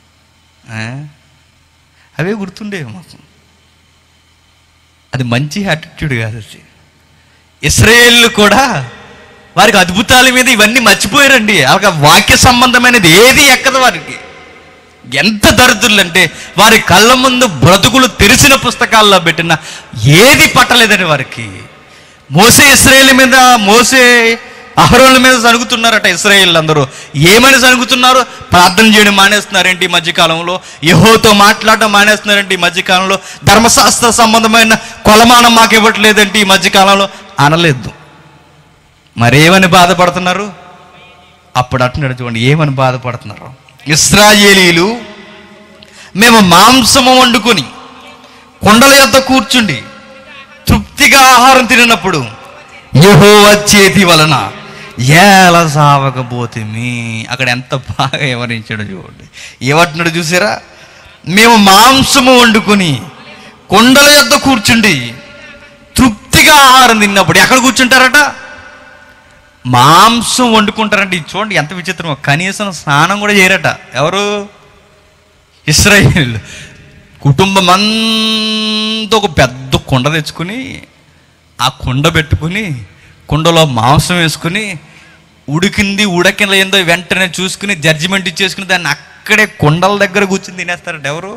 అవే గుర్తుండేవి మాకు. అది మంచి యాటిట్యూడ్ కాదు. అది ఇశ్రాయేలు కూడా వారికి అద్భుతాల మీద ఇవన్నీ మర్చిపోయారండి. వాళ్ళకి వాక్య సంబంధమైనది ఏది ఎక్కదు వారికి. ఎంత దరిద్రులు అంటే వారి కళ్ళ ముందు బ్రతుకులు తెరిచిన పుస్తకాల్లో పెట్టిన ఏది పట్టలేదని వారికి. మోసే ఇశ్రాయేలు మీద, మోసే అహరోనుల మీద సనుగుతున్నారట ఇశ్రాయేలు అందరూ. ఏమని సనుగుతున్నారు? ప్రార్థన చేయడం మానేస్తున్నారేంటి ఈ మధ్యకాలంలో? యెహోవాతో మాట్లాడడం మానేస్తున్నారేంటి ఈ మధ్యకాలంలో? ధర్మశాస్త్ర సంబంధమైన కొలమానం మాకు ఇవ్వట్లేదంటే ఈ మధ్యకాలంలో అనలేదు. మరేమని బాధపడుతున్నారు? అప్పుడు అంటున్నాడు చూడండి ఏమని బాధపడుతున్నారు. ఇశ్రాయేలీయులు మేము మాంసము వండుకొని కొండల యొద్ద కూర్చుండి తృప్తిగా ఆహారం తినప్పుడు యెహోవా చేతి వలన ఎలా సావకపోతేమి. అక్కడ ఎంత బాగా వివరించాడు చూడండి. ఏమంటున్నాడు చూసారా? మేము మాంసము వండుకొని కొండల యొద్ద కూర్చుండి తృప్తిగా ఆహారం తిన్నప్పుడు. ఎక్కడ కూర్చుంటారట? మాంసం వండుకుంటారంటే. ఇది చూడండి ఎంత విచిత్రమో. కనీసం స్నానం కూడా చేయరట. ఎవరు? ఇశ్రాయేలు కుటుంబం అంతా ఒక పెద్ద కుండ తెచ్చుకుని ఆ కుండ పెట్టుకుని కుండలో మాంసం వేసుకుని ఉడికింది ఉడకలేందో వెంటనే చూసుకుని జడ్జిమెంట్ ఇచ్చేసుకుని దాన్ని అక్కడే కుండల దగ్గర కూర్చుని తినేస్తారట. ఎవరు?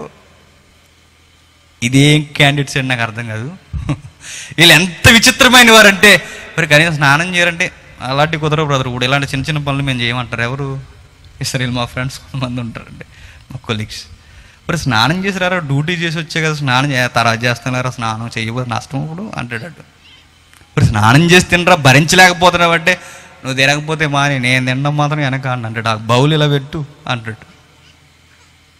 ఇదేం క్యాండిడేట్స్ అని నాకు అర్థం కాదు. వీళ్ళు ఎంత విచిత్రమైన వారంటే మరి కనీసం స్నానం చేయరంటే అలాంటి కుదరవు బ్రదర్. ఇప్పుడు ఇలాంటి చిన్న చిన్న పనులు మేము చేయమంటారు. ఎవరు? ఇశ్రాయేలు మా ఫ్రెండ్స్ కొంతమంది ఉంటారండి, మా కొలీగ్స్. మరి స్నానం చేసిరారా, డ్యూటీ చేసి వచ్చే కదా స్నానం తర్వాత చేస్తున్నారా, స్నానం చేయబోదు నష్టం ఇప్పుడు అంటాడట. మరి స్నానం చేసి తినరా, భరించలేకపోతున్నావు అంటే నువ్వు తినకపోతే మాని నేను తినడం మాత్రం వెనక అంటాడు. ఆ బౌల్ ఇలా పెట్టు అంటాడు.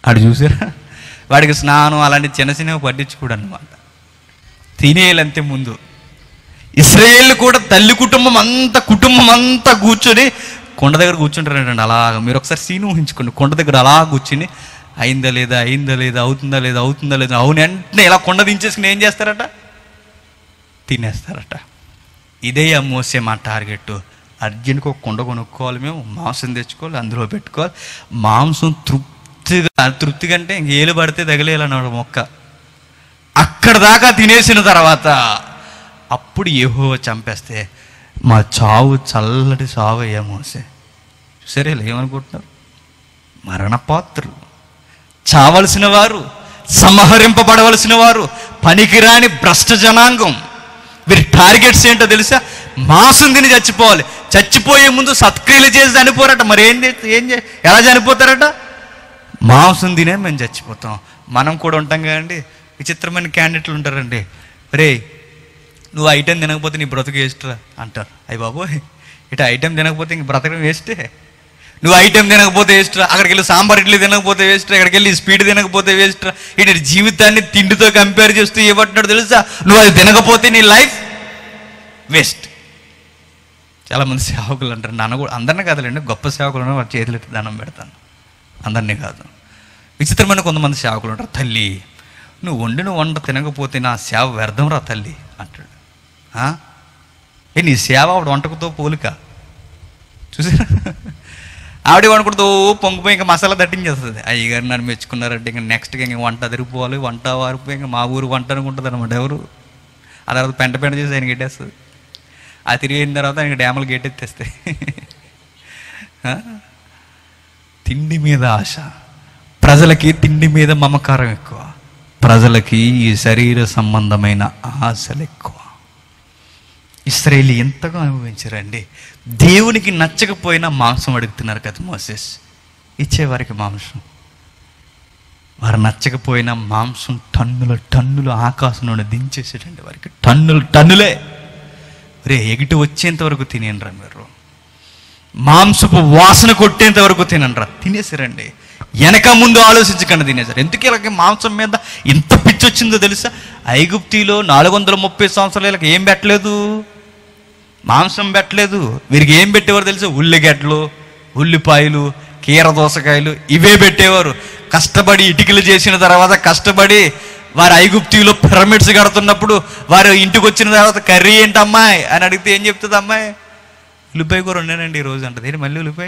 ఆడు చూసారా, వాడికి స్నానం అలాంటి చిన్న చిన్నవి పట్టించుకోడు అనమాట. తినేయాలంతే ముందు. ఇశ్రాయేలు కూడా తల్లి కుటుంబం అంతా కూర్చొని కొండ దగ్గర కూర్చుంటారండి. అలాగ మీరు ఒకసారి సీన్ ఊహించుకోండి. కొండ దగ్గర అలా కూర్చుని అయిందా లేదా, అవుతుందా లేదా అవును వెంటనే ఇలా కొండ దించేసుకుని ఏం చేస్తారట, తినేస్తారట. ఇదే ఆ మోసే మా టార్గెట్. అర్జెంట్గా ఒక కొండ కొనుక్కోవాలి, మేము మాంసం తెచ్చుకోవాలి, అందులో పెట్టుకోవాలి. మాంసం తృప్తిగా అంటే ఇంక ఏలు పడితే తగిలేయాలన్నాడు మొక్క. అక్కడ దాకా తినేసిన తర్వాత అప్పుడు యెహోవా చంపేస్తే మా చావు చల్లటి చావు అయ్యా మోసే. సరే ఏమనుకుంటున్నారు, మరణపాత్రులు, చావలసిన వారు, సంహరింపబడవలసిన వారు, పనికిరాని భ్రష్ట జనాంగం. వీరి టార్గెట్స్ ఏంటో తెలుసా? మాంసం తిని చచ్చిపోవాలి. చచ్చిపోయే ముందు సత్క్రియలు చేసి చనిపోరట. మరి ఎలా చనిపోతారట? మాంసం తినే మేము చచ్చిపోతాం. మనం కూడా ఉంటాం కదండి, విచిత్రమైన క్యాండిడేట్లు ఉంటారండి. రే నువ్వు ఐటెం తినకపోతే నీ బ్రతుకు వేస్ట్రా అంటారు. అయ్యి బాబోయ్, ఇటు ఐటెం తినకపోతే ఇంక బ్రతకడం వేస్టే. నువ్వు ఐటెం తినకపోతే వేస్ట్రా, అక్కడికి వెళ్ళి సాంబార్ ఇడ్లీ తినకపోతే వేస్ట్రా, ఇక్కడికి వెళ్ళి స్పీడ్ తినకపోతే వేస్ట్రా. ఇటు జీవితాన్ని తిండితో కంపేర్ చేస్తూ ఏమంటున్నాడు తెలుసా? నువ్వు అది తినకపోతే నీ లైఫ్ వేస్ట్. చాలామంది సేవకులు అంటారు, నన్ను కూడా అందరినీ కాదులేండి, గొప్ప సేవకులను వారి చేతులు ఎత్తి దండం పెడతాను, అందరినీ కాదు. విచిత్రమైన కొంతమంది సేవకులు ఉంటారు, తల్లి నువ్వు వండిన వంట తినకపోతే నా సేవ వ్యర్థం రా తల్లి అంటాడు. నీ సేవ ఆవిడ వంటకుతో పోలిక. చూసారా, ఆవిడ వండుకుంటూ పొంగిపోయి ఇంకా మసాలా దట్టించేస్తుంది. అయ్యగారు నన్ను మెచ్చుకున్నారంటే ఇంకా నెక్స్ట్గా ఇంక వంట అదిరిపోవాలి, వంట వారిపోయి ఇంకా మా ఊరు వంట అనుకుంటుంది అనమాట ఎవరు. ఆ తర్వాత పెంట చేసి ఆయన గెట్టేస్తుంది. ఆ తిరిగి అయిన తర్వాత ఆయనకి డ్యాములు గెట్టెత్తేస్తాయి. తిండి మీద ఆశ, ప్రజలకి తిండి మీద మమకారం ఎక్కువ, ప్రజలకి ఈ శరీర సంబంధమైన ఆశలు ఎక్కువ. ఇశ్రాయేలు ఎంతగా అనుభవించారండి. దేవునికి నచ్చకపోయినా మాంసం అడుగుతున్నారు కదా మోసెస్, ఇచ్చేవారికి మాంసం. వారు నచ్చకపోయినా మాంసం టన్నులు ఆకాశం నుండి దించేసేటండి వారికి. టన్నులే రే ఎగిటి వచ్చేంత వరకు తినేనరా మీరు, మాంసపు వాసన కొట్టేంత వరకు తినరా, తినేసారండి. వెనక ముందు ఆలోచించకుండా తినేసారు. ఎందుకు ఇలాగ మాంసం మీద ఇంత పిచ్చి వచ్చిందో తెలుసా? ఐగుప్తిలో 430 సంవత్సరాలకి ఏం పెట్టలేదు, మాంసం పెట్టలేదు. వీరికి ఏం పెట్టేవారు తెలుసా? ఉల్లిగడ్డలు, ఉల్లిపాయలు, కీర దోసకాయలు ఇవే పెట్టేవారు. కష్టపడి ఇటుకలు చేసిన తర్వాత కష్టపడి వారు ఐగుప్తిలో పిరమిడ్స్ కడుతున్నప్పుడు వారు ఇంటికి వచ్చిన తర్వాత కర్రీ ఏంటమ్మాయి అని అడిగితే ఏం చెప్తుంది అమ్మాయి? ఉల్లిపాయ కూర వండానండి ఈరోజు అంటది. ఏంటి మళ్ళీ ఉల్లిపాయ?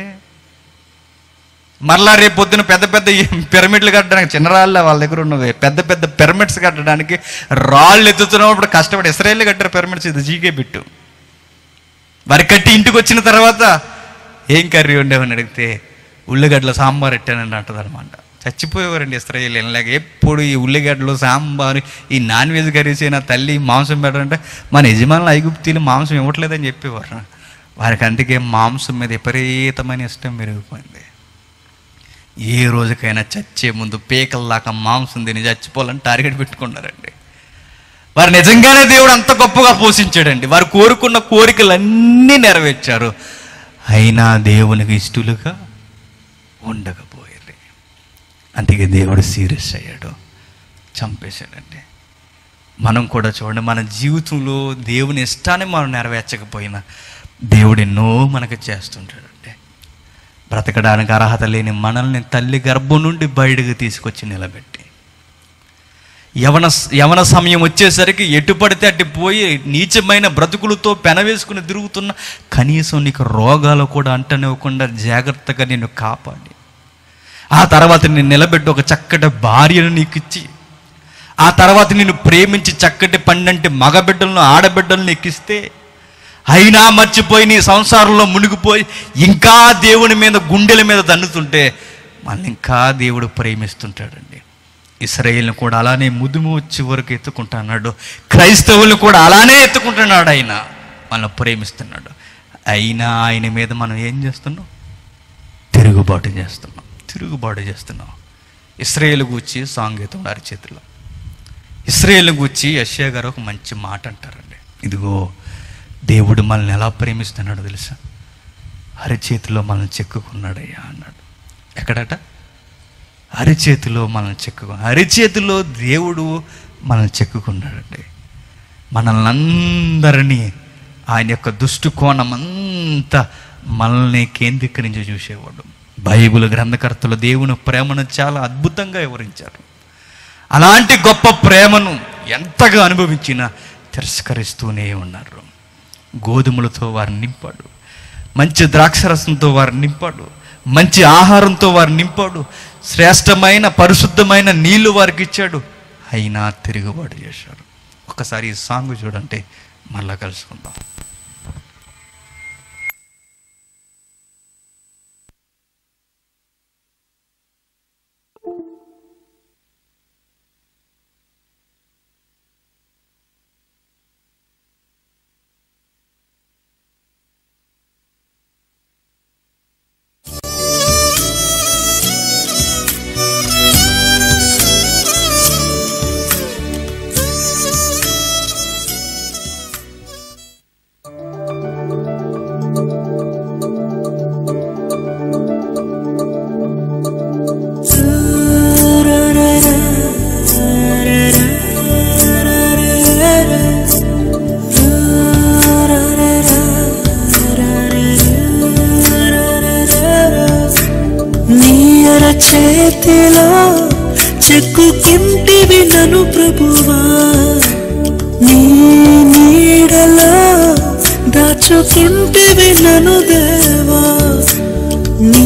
మరలా రేపు పొద్దున పెద్ద పిరమిడ్లు కట్టడానికి, చిన్న రాళ్ళ వాళ్ళ దగ్గర ఉన్నవి, పెద్ద పిరమిడ్స్ కట్టడానికి రాళ్ళు ఎత్తుతున్నప్పుడు కష్టపడి ఇశ్రాయేలు కట్టారు పిరమిడ్స్. ఇది జీకే బిట్టు. వారి కట్టి ఇంటికి వచ్చిన తర్వాత ఏం కర్రీ వండేవని అడిగితే ఉల్లిగడ్డలు సాంబార్ పెట్టానండి అంటది అనమాట. చచ్చిపోయేవారండి ఇశ్రాయేలు. ఇలాగ ఎప్పుడు ఈ ఉల్లిగడ్డలు సాంబారు ఈ నాన్ వెజ్ కర్రీస్ అయినా తల్లి మాంసం పెట్టారంటే మన యజమానులు ఐగుప్తీలు మాంసం ఇవ్వట్లేదని చెప్పేవారు. వారికి అందుకే మాంసం మీద విపరీతమైన ఇష్టం పెరిగిపోయింది. ఏ రోజుకైనా చచ్చే ముందు పీకల్లాక మాంసం తిని చచ్చిపోవాలని టార్గెట్ పెట్టుకున్నారండి. వారు నిజంగానే దేవుడు అంత గొప్పగా పోషించాడండి. వారు కోరుకున్న కోరికలన్నీ నెరవేర్చారు. అయినా దేవునికి ఇష్టలుగా ఉండకపోయారు. అందుకే దేవుడు సీరియస్ అయ్యాడు, చంపేశాడండి. మనం కూడా చూడండి, మన జీవితంలో దేవుని ఇష్టాన్ని మనం నెరవేర్చకపోయినా దేవుడు ఎన్నో మనకు చేస్తుంటాడండి. బ్రతకడానికి అర్హత లేని మనల్ని తల్లి గర్భం నుండి బయటకు తీసుకొచ్చి నిలబెట్టి, యవన సమయం వచ్చేసరికి ఎటు పడితే అటు పోయి నీచమైన బ్రతుకులతో పెనవేసుకుని తిరుగుతున్న, కనీసం నీకు రోగాలు కూడా అంటనివ్వకుండా జాగ్రత్తగా నిన్ను కాపాడి, ఆ తర్వాత నిన్ను నిలబెట్టి ఒక చక్కటి భార్యను నీకు ఇచ్చి, ఆ తర్వాత నిన్ను ప్రేమించి చక్కటి పండంటి మగబిడ్డలను ఆడబిడ్డలను నీకు ఇస్తే, అయినా మర్చిపోయి నీ సంసారంలో మునిగిపోయి ఇంకా దేవుని మీద గుండెల మీద దన్నుతుంటే మనల్ని ఇంకా దేవుడు ప్రేమిస్తుంటాడండి. ఇశ్రాయేలును కూడా అలానే ముదుము వచ్చి వరకు ఎత్తుకుంటున్నాడు. క్రైస్తవులను కూడా అలానే ఎత్తుకుంటున్నాడు. ఆయన మనల్ని ప్రేమిస్తున్నాడు. అయినా ఆయన మీద మనం ఏం చేస్తున్నాం? తిరుగుబాటు చేస్తున్నాం. ఇశ్రాయేలు గూర్చి సాంగీతం అరిచేతిలో, ఇశ్రాయేలు గూర్చి యెషయా గారు ఒక మంచి మాట అంటారండి. ఇదిగో దేవుడు మనల్ని ఎలా ప్రేమిస్తున్నాడో తెలుసా? అరిచేతిలో మనల్ని చెక్కుకున్నాడయ్యా అన్నాడు. ఎక్కడట? అరిచేతిలో మనల్ని అరిచేతిలో దేవుడు మనల్ని చెక్కుకున్నాడండి. మనల్ని అందరినీ ఆయన యొక్క దృష్టికోణం అంతా మనల్ని కేంద్రీకరించి చూసేవాడు. బైబిల్ గ్రంథకర్తలు దేవుని ప్రేమను చాలా అద్భుతంగా వివరించారు. అలాంటి గొప్ప ప్రేమను ఎంతగా అనుభవించినా తిరస్కరిస్తూనే ఉన్నారు. గోధుమలతో వారిని నింపాడు, మంచి ద్రాక్షరసంతో వారిని నింపాడు, మంచి ఆహారంతో వారిని నింపాడు, శ్రేష్టమైన పరిశుద్ధమైన నీళ్లు వారికి ఇచ్చాడు. అయినా తిరుగుబాటు చేశారు. ఒకసారి ఈ సాంగ్ చూడండి, మళ్ళా కలుసుకుందాం. చేతిలో చెక్కుకుంటివి నన్ను ప్రభువా, నీ నీడలో దాచుకుంటివి నన్ను దేవా. నీ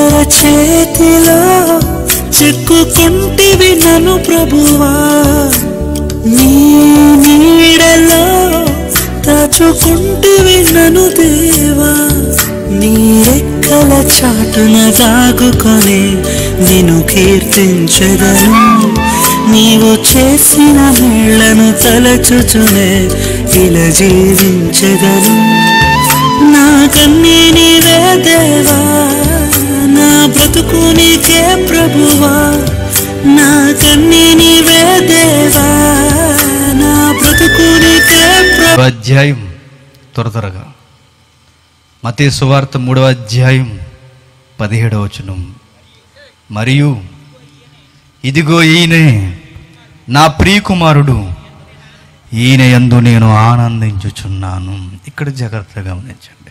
చేతిలో చెక్కుకుంటివి నన్ను ప్రభువా, నీ నీడలో దాచుకుంటివి నన్ను దేవా. నీ రెక్కల చాటున దాగుకొని నిన్ను కీర్తించెదను, నీవు చేసిన మేళ్లను తలచుచునే ఇలా జీవించెదను. నాకన్నీ నీవే దేవా, నా బ్రతుకు నీకే ప్రభువా. నాకన్నీ నీవే దేవా, నా బ్రతుకు నీకే ప్రభు. అధ్యాయం త్వరగా మత్తయి సువార్త 3వ అధ్యాయం 17వ వచనం. మరియు ఇదిగో ఈయనే నా ప్రియకుమారుడు, ఈయన యందు నేను ఆనందించుచున్నాను. ఇక్కడ జాగ్రత్తగా గమనించండి.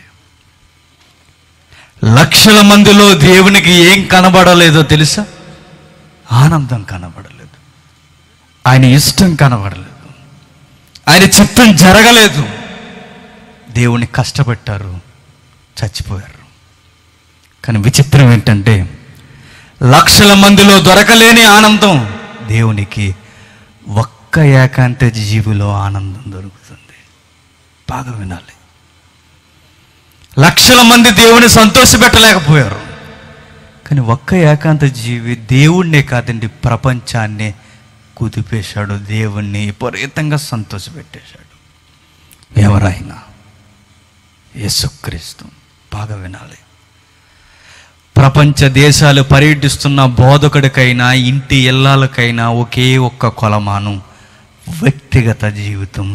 లక్షల మందిలో దేవునికి ఏం కనబడలేదో తెలుసా? ఆనందం కనబడలేదు, ఆయన ఇష్టం కనబడలేదు, ఆయన చిత్తం జరగలేదు. దేవుని కష్టపెట్టారు, చచ్చిపోయారు. కానీ విచిత్రం ఏంటంటే లక్షల మందిలో దొరకలేని ఆనందం దేవునికి ఒక్క ఏకాంత జీవిలో ఆనందం దొరుకుతుంది. బాగా వినాలి. లక్షల మంది దేవుని సంతోషపెట్టలేకపోయారు, కానీ ఒక్క ఏకాంత జీవి దేవుణ్ణే కాదండి, ప్రపంచాన్నే కుదిపేశాడు. దేవుణ్ణి విపరీతంగా సంతోషపెట్టేశాడు. ఎవరైనా యేసుక్రీస్తు. బాగా వినాలి. ప్రపంచ దేశాలు పర్యటిస్తున్న బోధకుడికైనా ఇంటి ఇళ్ళకైనా ఒకే ఒక్క కొలమానం వ్యక్తిగత జీవితం.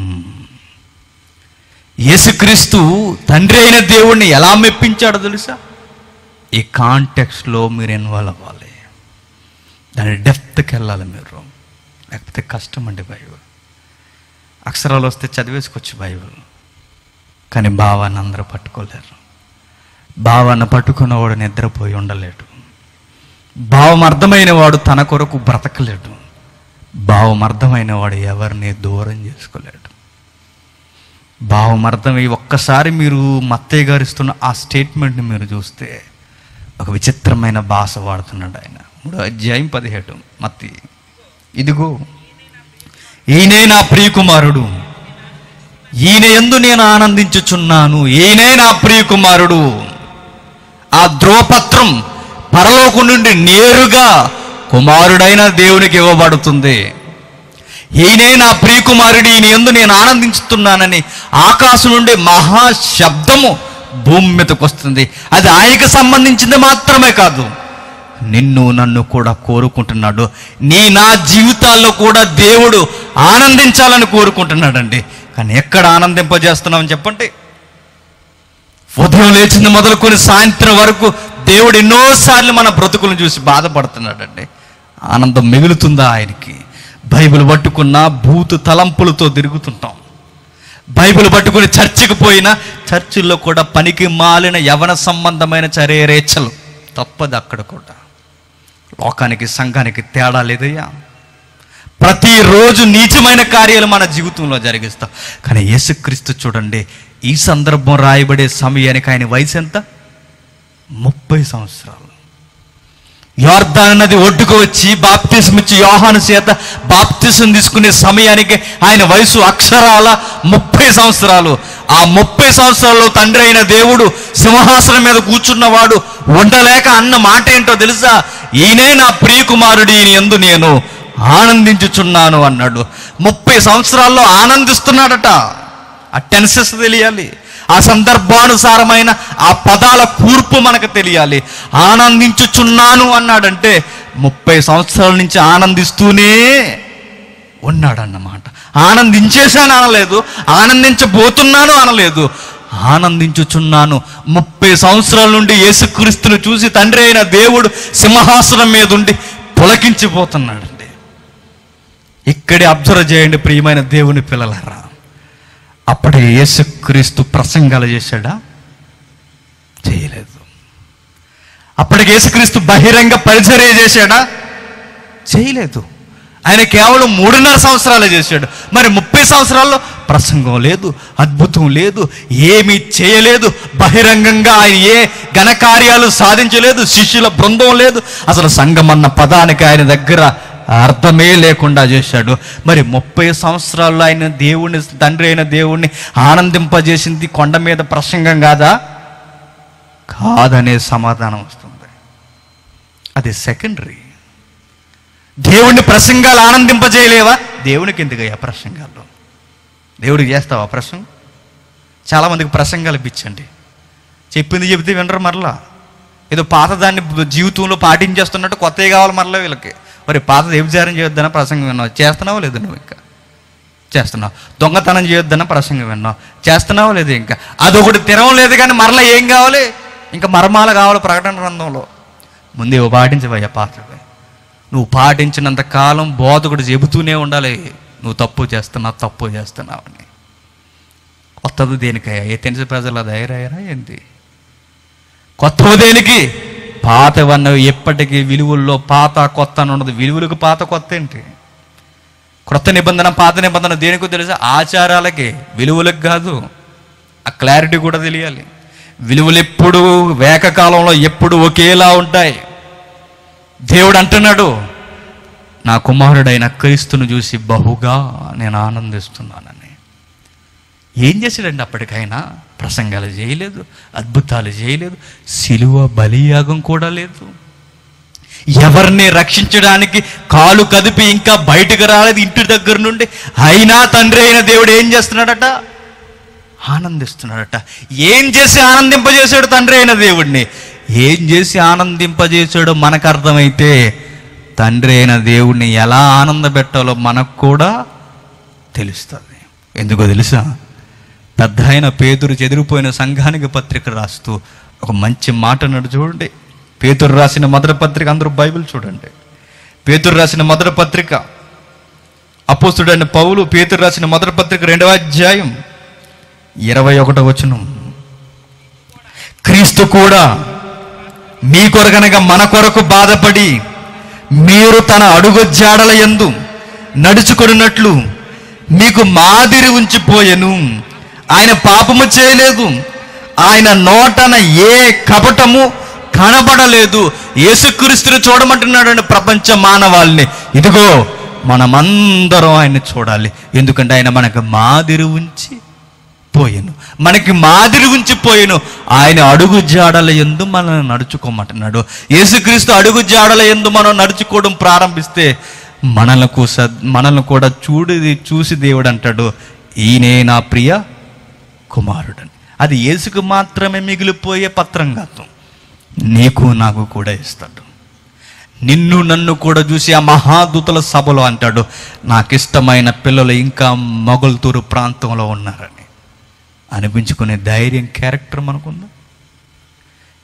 యేసుక్రీస్తు తండ్రి అయిన దేవుణ్ణి ఎలా మెప్పించాడో తెలుసా? ఈ కాంటెక్స్ట్లో మీరు ఇన్వాల్వ్ అవ్వాలి, దాని డెప్త్కి వెళ్ళాలి మీరు. లేకపోతే కష్టం అండి. బైబిల్ అక్షరాలు వస్తే చదివేసుకోవచ్చు బైబిల్, కానీ భావాన్ని అందరూ పట్టుకోలేరు. భావాన్ని పట్టుకున్నవాడు నిద్రపోయి ఉండలేడు. భావం అర్థమైన వాడు తన కొరకు బ్రతకలేడు. భావం అర్థమైన వాడు ఎవరిని దూరం చేసుకోలేడు. భావం అర్థమై ఒక్కసారి మీరు మత్తయ్య గారు ఇస్తున్న ఆ స్టేట్మెంట్ని మీరు చూస్తే ఒక విచిత్రమైన భాష వాడుతున్నాడు ఆయన. 3వ అధ్యాయం 17 మత్తయి. ఇదిగో ఈయనే నా ప్రియకుమారుడు, ఈయన యందు నేను ఆనందించుచున్నాను. ఈయనే నా ప్రియకుమారుడు. ఆ ధ్రువపత్రం పరలోకం నుండి నేరుగా కుమారుడైన దేవునికి ఇవ్వబడుతుంది. ఈయనే నా ప్రియకుమారుడు, ఈయన యందు నేను ఆనందించుతున్నానని ఆకాశం నుండి మహాశబ్దము భూమి మీదకి వస్తుంది. అది ఆయనకు సంబంధించింది మాత్రమే కాదు, నిన్ను నన్ను కూడా కోరుకుంటున్నాడు. నా జీవితాల్లో కూడా దేవుడు ఆనందించాలని కోరుకుంటున్నాడండి. కానీ ఎక్కడ ఆనందింపజేస్తున్నామని చెప్పండి? ఉదయం లేచింది మొదలుకొని సాయంత్రం వరకు దేవుడు ఎన్నోసార్లు మన బ్రతుకులను చూసి బాధపడుతున్నాడండి. ఆనందం మిగులుతుందా ఆయనకి? బైబిల్ పట్టుకున్న భూతు తలంపులతో తిరుగుతుంటాం. బైబిల్ పట్టుకుని చర్చికి పోయినా చర్చిల్లో కూడా పనికి మాలిన యవన సంబంధమైన చర్యరేచ్ఛలు తప్పదు. అక్కడ కూడా లోకానికి సంఘానికి తేడా లేదయ్యా. ప్రతిరోజు నీచమైన కార్యాలు మన జీవితంలో జరిగిస్తాం. కానీ యేసుక్రీస్తు చూడండి, ఈ సందర్భం రాయబడే సమయానికి ఆయన వయసు ఎంత? 30 సంవత్సరాలు. యోర్దాను నది ఒడ్డుకు వచ్చి బాప్తిసం ఇచ్చి యోహాను చేత బాప్తిసం తీసుకునే సమయానికి ఆయన వయసు అక్షరాల 30 సంవత్సరాలు. ఆ 30 సంవత్సరాల్లో తండ్రి అయిన దేవుడు సింహాసనం మీద కూర్చున్నవాడు ఉండలేక అన్న మాట ఏంటో తెలుసా? ఈయనే నా ప్రియకుమారుడు, ఈయన యందు నేను ఆనందించుచున్నాను అన్నాడు. 30 సంవత్సరాల్లో ఆనందిస్తున్నాడట. ఆ టెన్సెస్ తెలియాలి, ఆ సందర్భానుసారమైన ఆ పదాల కూర్పు మనకు తెలియాలి. ఆనందించుచున్నాను అన్నాడంటే 30 సంవత్సరాల నుంచి ఆనందిస్తూనే ఉన్నాడన్నమాట. ఆనందించేశాను అనలేదు, ఆనందించబోతున్నాను అనలేదు, ఆనందించుచున్నాను. 30 సంవత్సరాల నుండి యేసుక్రీస్తును చూసి తండ్రి అయిన దేవుడు సింహాసనం మీద ఉండి పులకించిపోతున్నాడండి. ఇక్కడే అబ్జర్వ్ చేయండి ప్రియమైన దేవుని పిల్లలారా. అప్పటి యేసుక్రీస్తు ప్రసంగాలు చేశాడా? చేయలేదు. అప్పటికి యేసుక్రీస్తు బహిరంగ పరిచర్య చేశాడా? చేయలేదు. ఆయన కేవలం 3.5 సంవత్సరాలే చేశాడు. మరి 30 సంవత్సరాల్లో ప్రసంగం లేదు, అద్భుతం లేదు, ఏమీ చేయలేదు. బహిరంగంగా ఆయన ఏ ఘనకార్యాలు సాధించలేదు, శిష్యుల బృందం లేదు, అసలు సంఘం అన్న పదానికి ఆయన దగ్గర అర్థమే లేకుండా చేశాడు. మరి 30 సంవత్సరాల్లో ఆయన దేవుణ్ణి, తండ్రి అయిన దేవుణ్ణి ఆనందింపజేసింది కొండ మీద ప్రసంగం కాదా? కాదనే సమాధానం వస్తుంది. అది సెకండరీ. దేవుణ్ణి ప్రసంగాలు ఆనందింపజేయలేవా? దేవునికి ఎందుకయ్యా ప్రసంగాలు? దేవుడికి చేస్తావా ప్రసంగం? చాలామందికి ప్రసంగాలు ఇప్పించండి, చెప్పింది చెబితే వినరు. మరలా ఏదో పాతదాన్ని జీవితంలో పాటించేస్తున్నట్టు కొత్తవి కావాలి మరలా వీళ్ళకి. మరి పాత వ్యభిచారం చేయొద్దన్న ప్రసంగం విన్నావు, చేస్తున్నావా లేదు? నువ్వు ఇంకా చేస్తున్నావు. దొంగతనం చేయొద్దన్న ప్రసంగం విన్నావు, చేస్తున్నావా లేదు? ఇంకా అదొకటి తినడం లేదు. కానీ మరలా ఏం కావాలి? ఇంకా మర్మాలు కావాలి ప్రకటన గ్రంథంలో. ముందే పాటించవయ్యా పాతవి. నువ్వు పాటించినంత కాలం బోధకుడు చెబుతూనే ఉండాలి, నువ్వు తప్పు చేస్తున్నావు అని. కొత్తది దేనికయ్యా? ఏ తెలిసి ప్రజలు అది అయ్యారా ఏంటి? కొత్తవి దేనికి? పాతవన్నవి ఎప్పటికీ విలువల్లో పాత కొత్త అని ఉండదు. విలువలకు పాత కొత్త ఏంటి? క్రొత్త నిబంధన పాత నిబంధన దేనికో తెలుసా? ఆచారాలకి, విలువలకు కాదు. ఆ క్లారిటీ కూడా తెలియాలి. విలువలు ఎప్పుడు ఏకకాలంలో ఎప్పుడు ఒకేలా ఉంటాయి. దేవుడు అంటున్నాడు, నా కుమారుడైన క్రీస్తును చూసి బహుగా నేను ఆనందిస్తున్నానని. ఏం చేశాడండి అప్పటికైనా? ప్రసంగాలు చేయలేదు, అద్భుతాలు చేయలేదు, సిలువ బలియాగం కూడా లేదు. ఎవరిని రక్షించడానికి కాలు కదిపి ఇంకా బయటకు రాలేదు ఇంటి దగ్గర నుండి. అయినా తండ్రి అయిన దేవుడు ఏం చేస్తున్నాడట? ఆనందిస్తున్నాడట. ఏం చేసి ఆనందింపజేశాడు తండ్రి అయిన దేవుడిని? ఏం చేసి ఆనందింపజేశాడో మనకు అర్థమైతే తండ్రి అయిన దేవుడిని ఎలా ఆనందపెట్టాలో మనకు కూడా తెలుస్తుంది. ఎందుకో తెలుసా? పెద్ద అయిన పేతురు చెదిరిపోయిన సంఘానికి పత్రిక రాస్తూ ఒక మంచి మాట అన్నాడు. చూడండి, పేతురు రాసిన మొదటి పత్రిక, అందరూ బైబిల్ చూడండి. పేతురు రాసిన మొదటి పత్రిక, అపోస్తుడైన పౌలు పేతురు రాసిన మొదటి పత్రిక 2వ అధ్యాయం 21వ వచనం. క్రీస్తు కూడా మీ కొరకనగా మన కొరకు బాధపడి మీరు తన అడుగు జాడల యందు నడుచుకొనున్నట్లు మీకు మాదిరి ఉంచిపోయెను. ఆయన పాపము చేయలేదు, ఆయన నోటన ఏ కపటము కనబడలేదు. యేసుక్రీస్తుని చూడమంటున్నాడు ప్రపంచ మానవాళిని. ఇదిగో మనమందరం ఆయన్ని చూడాలి. ఎందుకంటే ఆయన మనకు మాదిరి ఉంచి పోయెను, మనకి మాదిరి ఉంచిపోయెను. ఆయన అడుగు జాడల యందు మనం నడుచుకోమంటున్నాడు. యేసుక్రీస్తు అడుగు జాడల యందు మనం నడుచుకోవడం ప్రారంభిస్తే మనల్ని కూడా చూసి దేవుడు అంటాడు, ఈయనే నా ప్రియ కుమారుడని. అది యేసుకు మాత్రమే మిగిలిపోయే పత్రం కాదు, నీకు నాకు కూడా ఇస్తాడు. నిన్ను నన్ను కూడా చూసి ఆ మహాదూతల సభలో అంటాడు, నాకు ఇష్టమైన పిల్లలు ఇంకా మొగల్తూరు ప్రాంతంలో ఉన్నారని అనిపించుకునే ధైర్యం, క్యారెక్టర్ మనకుందా?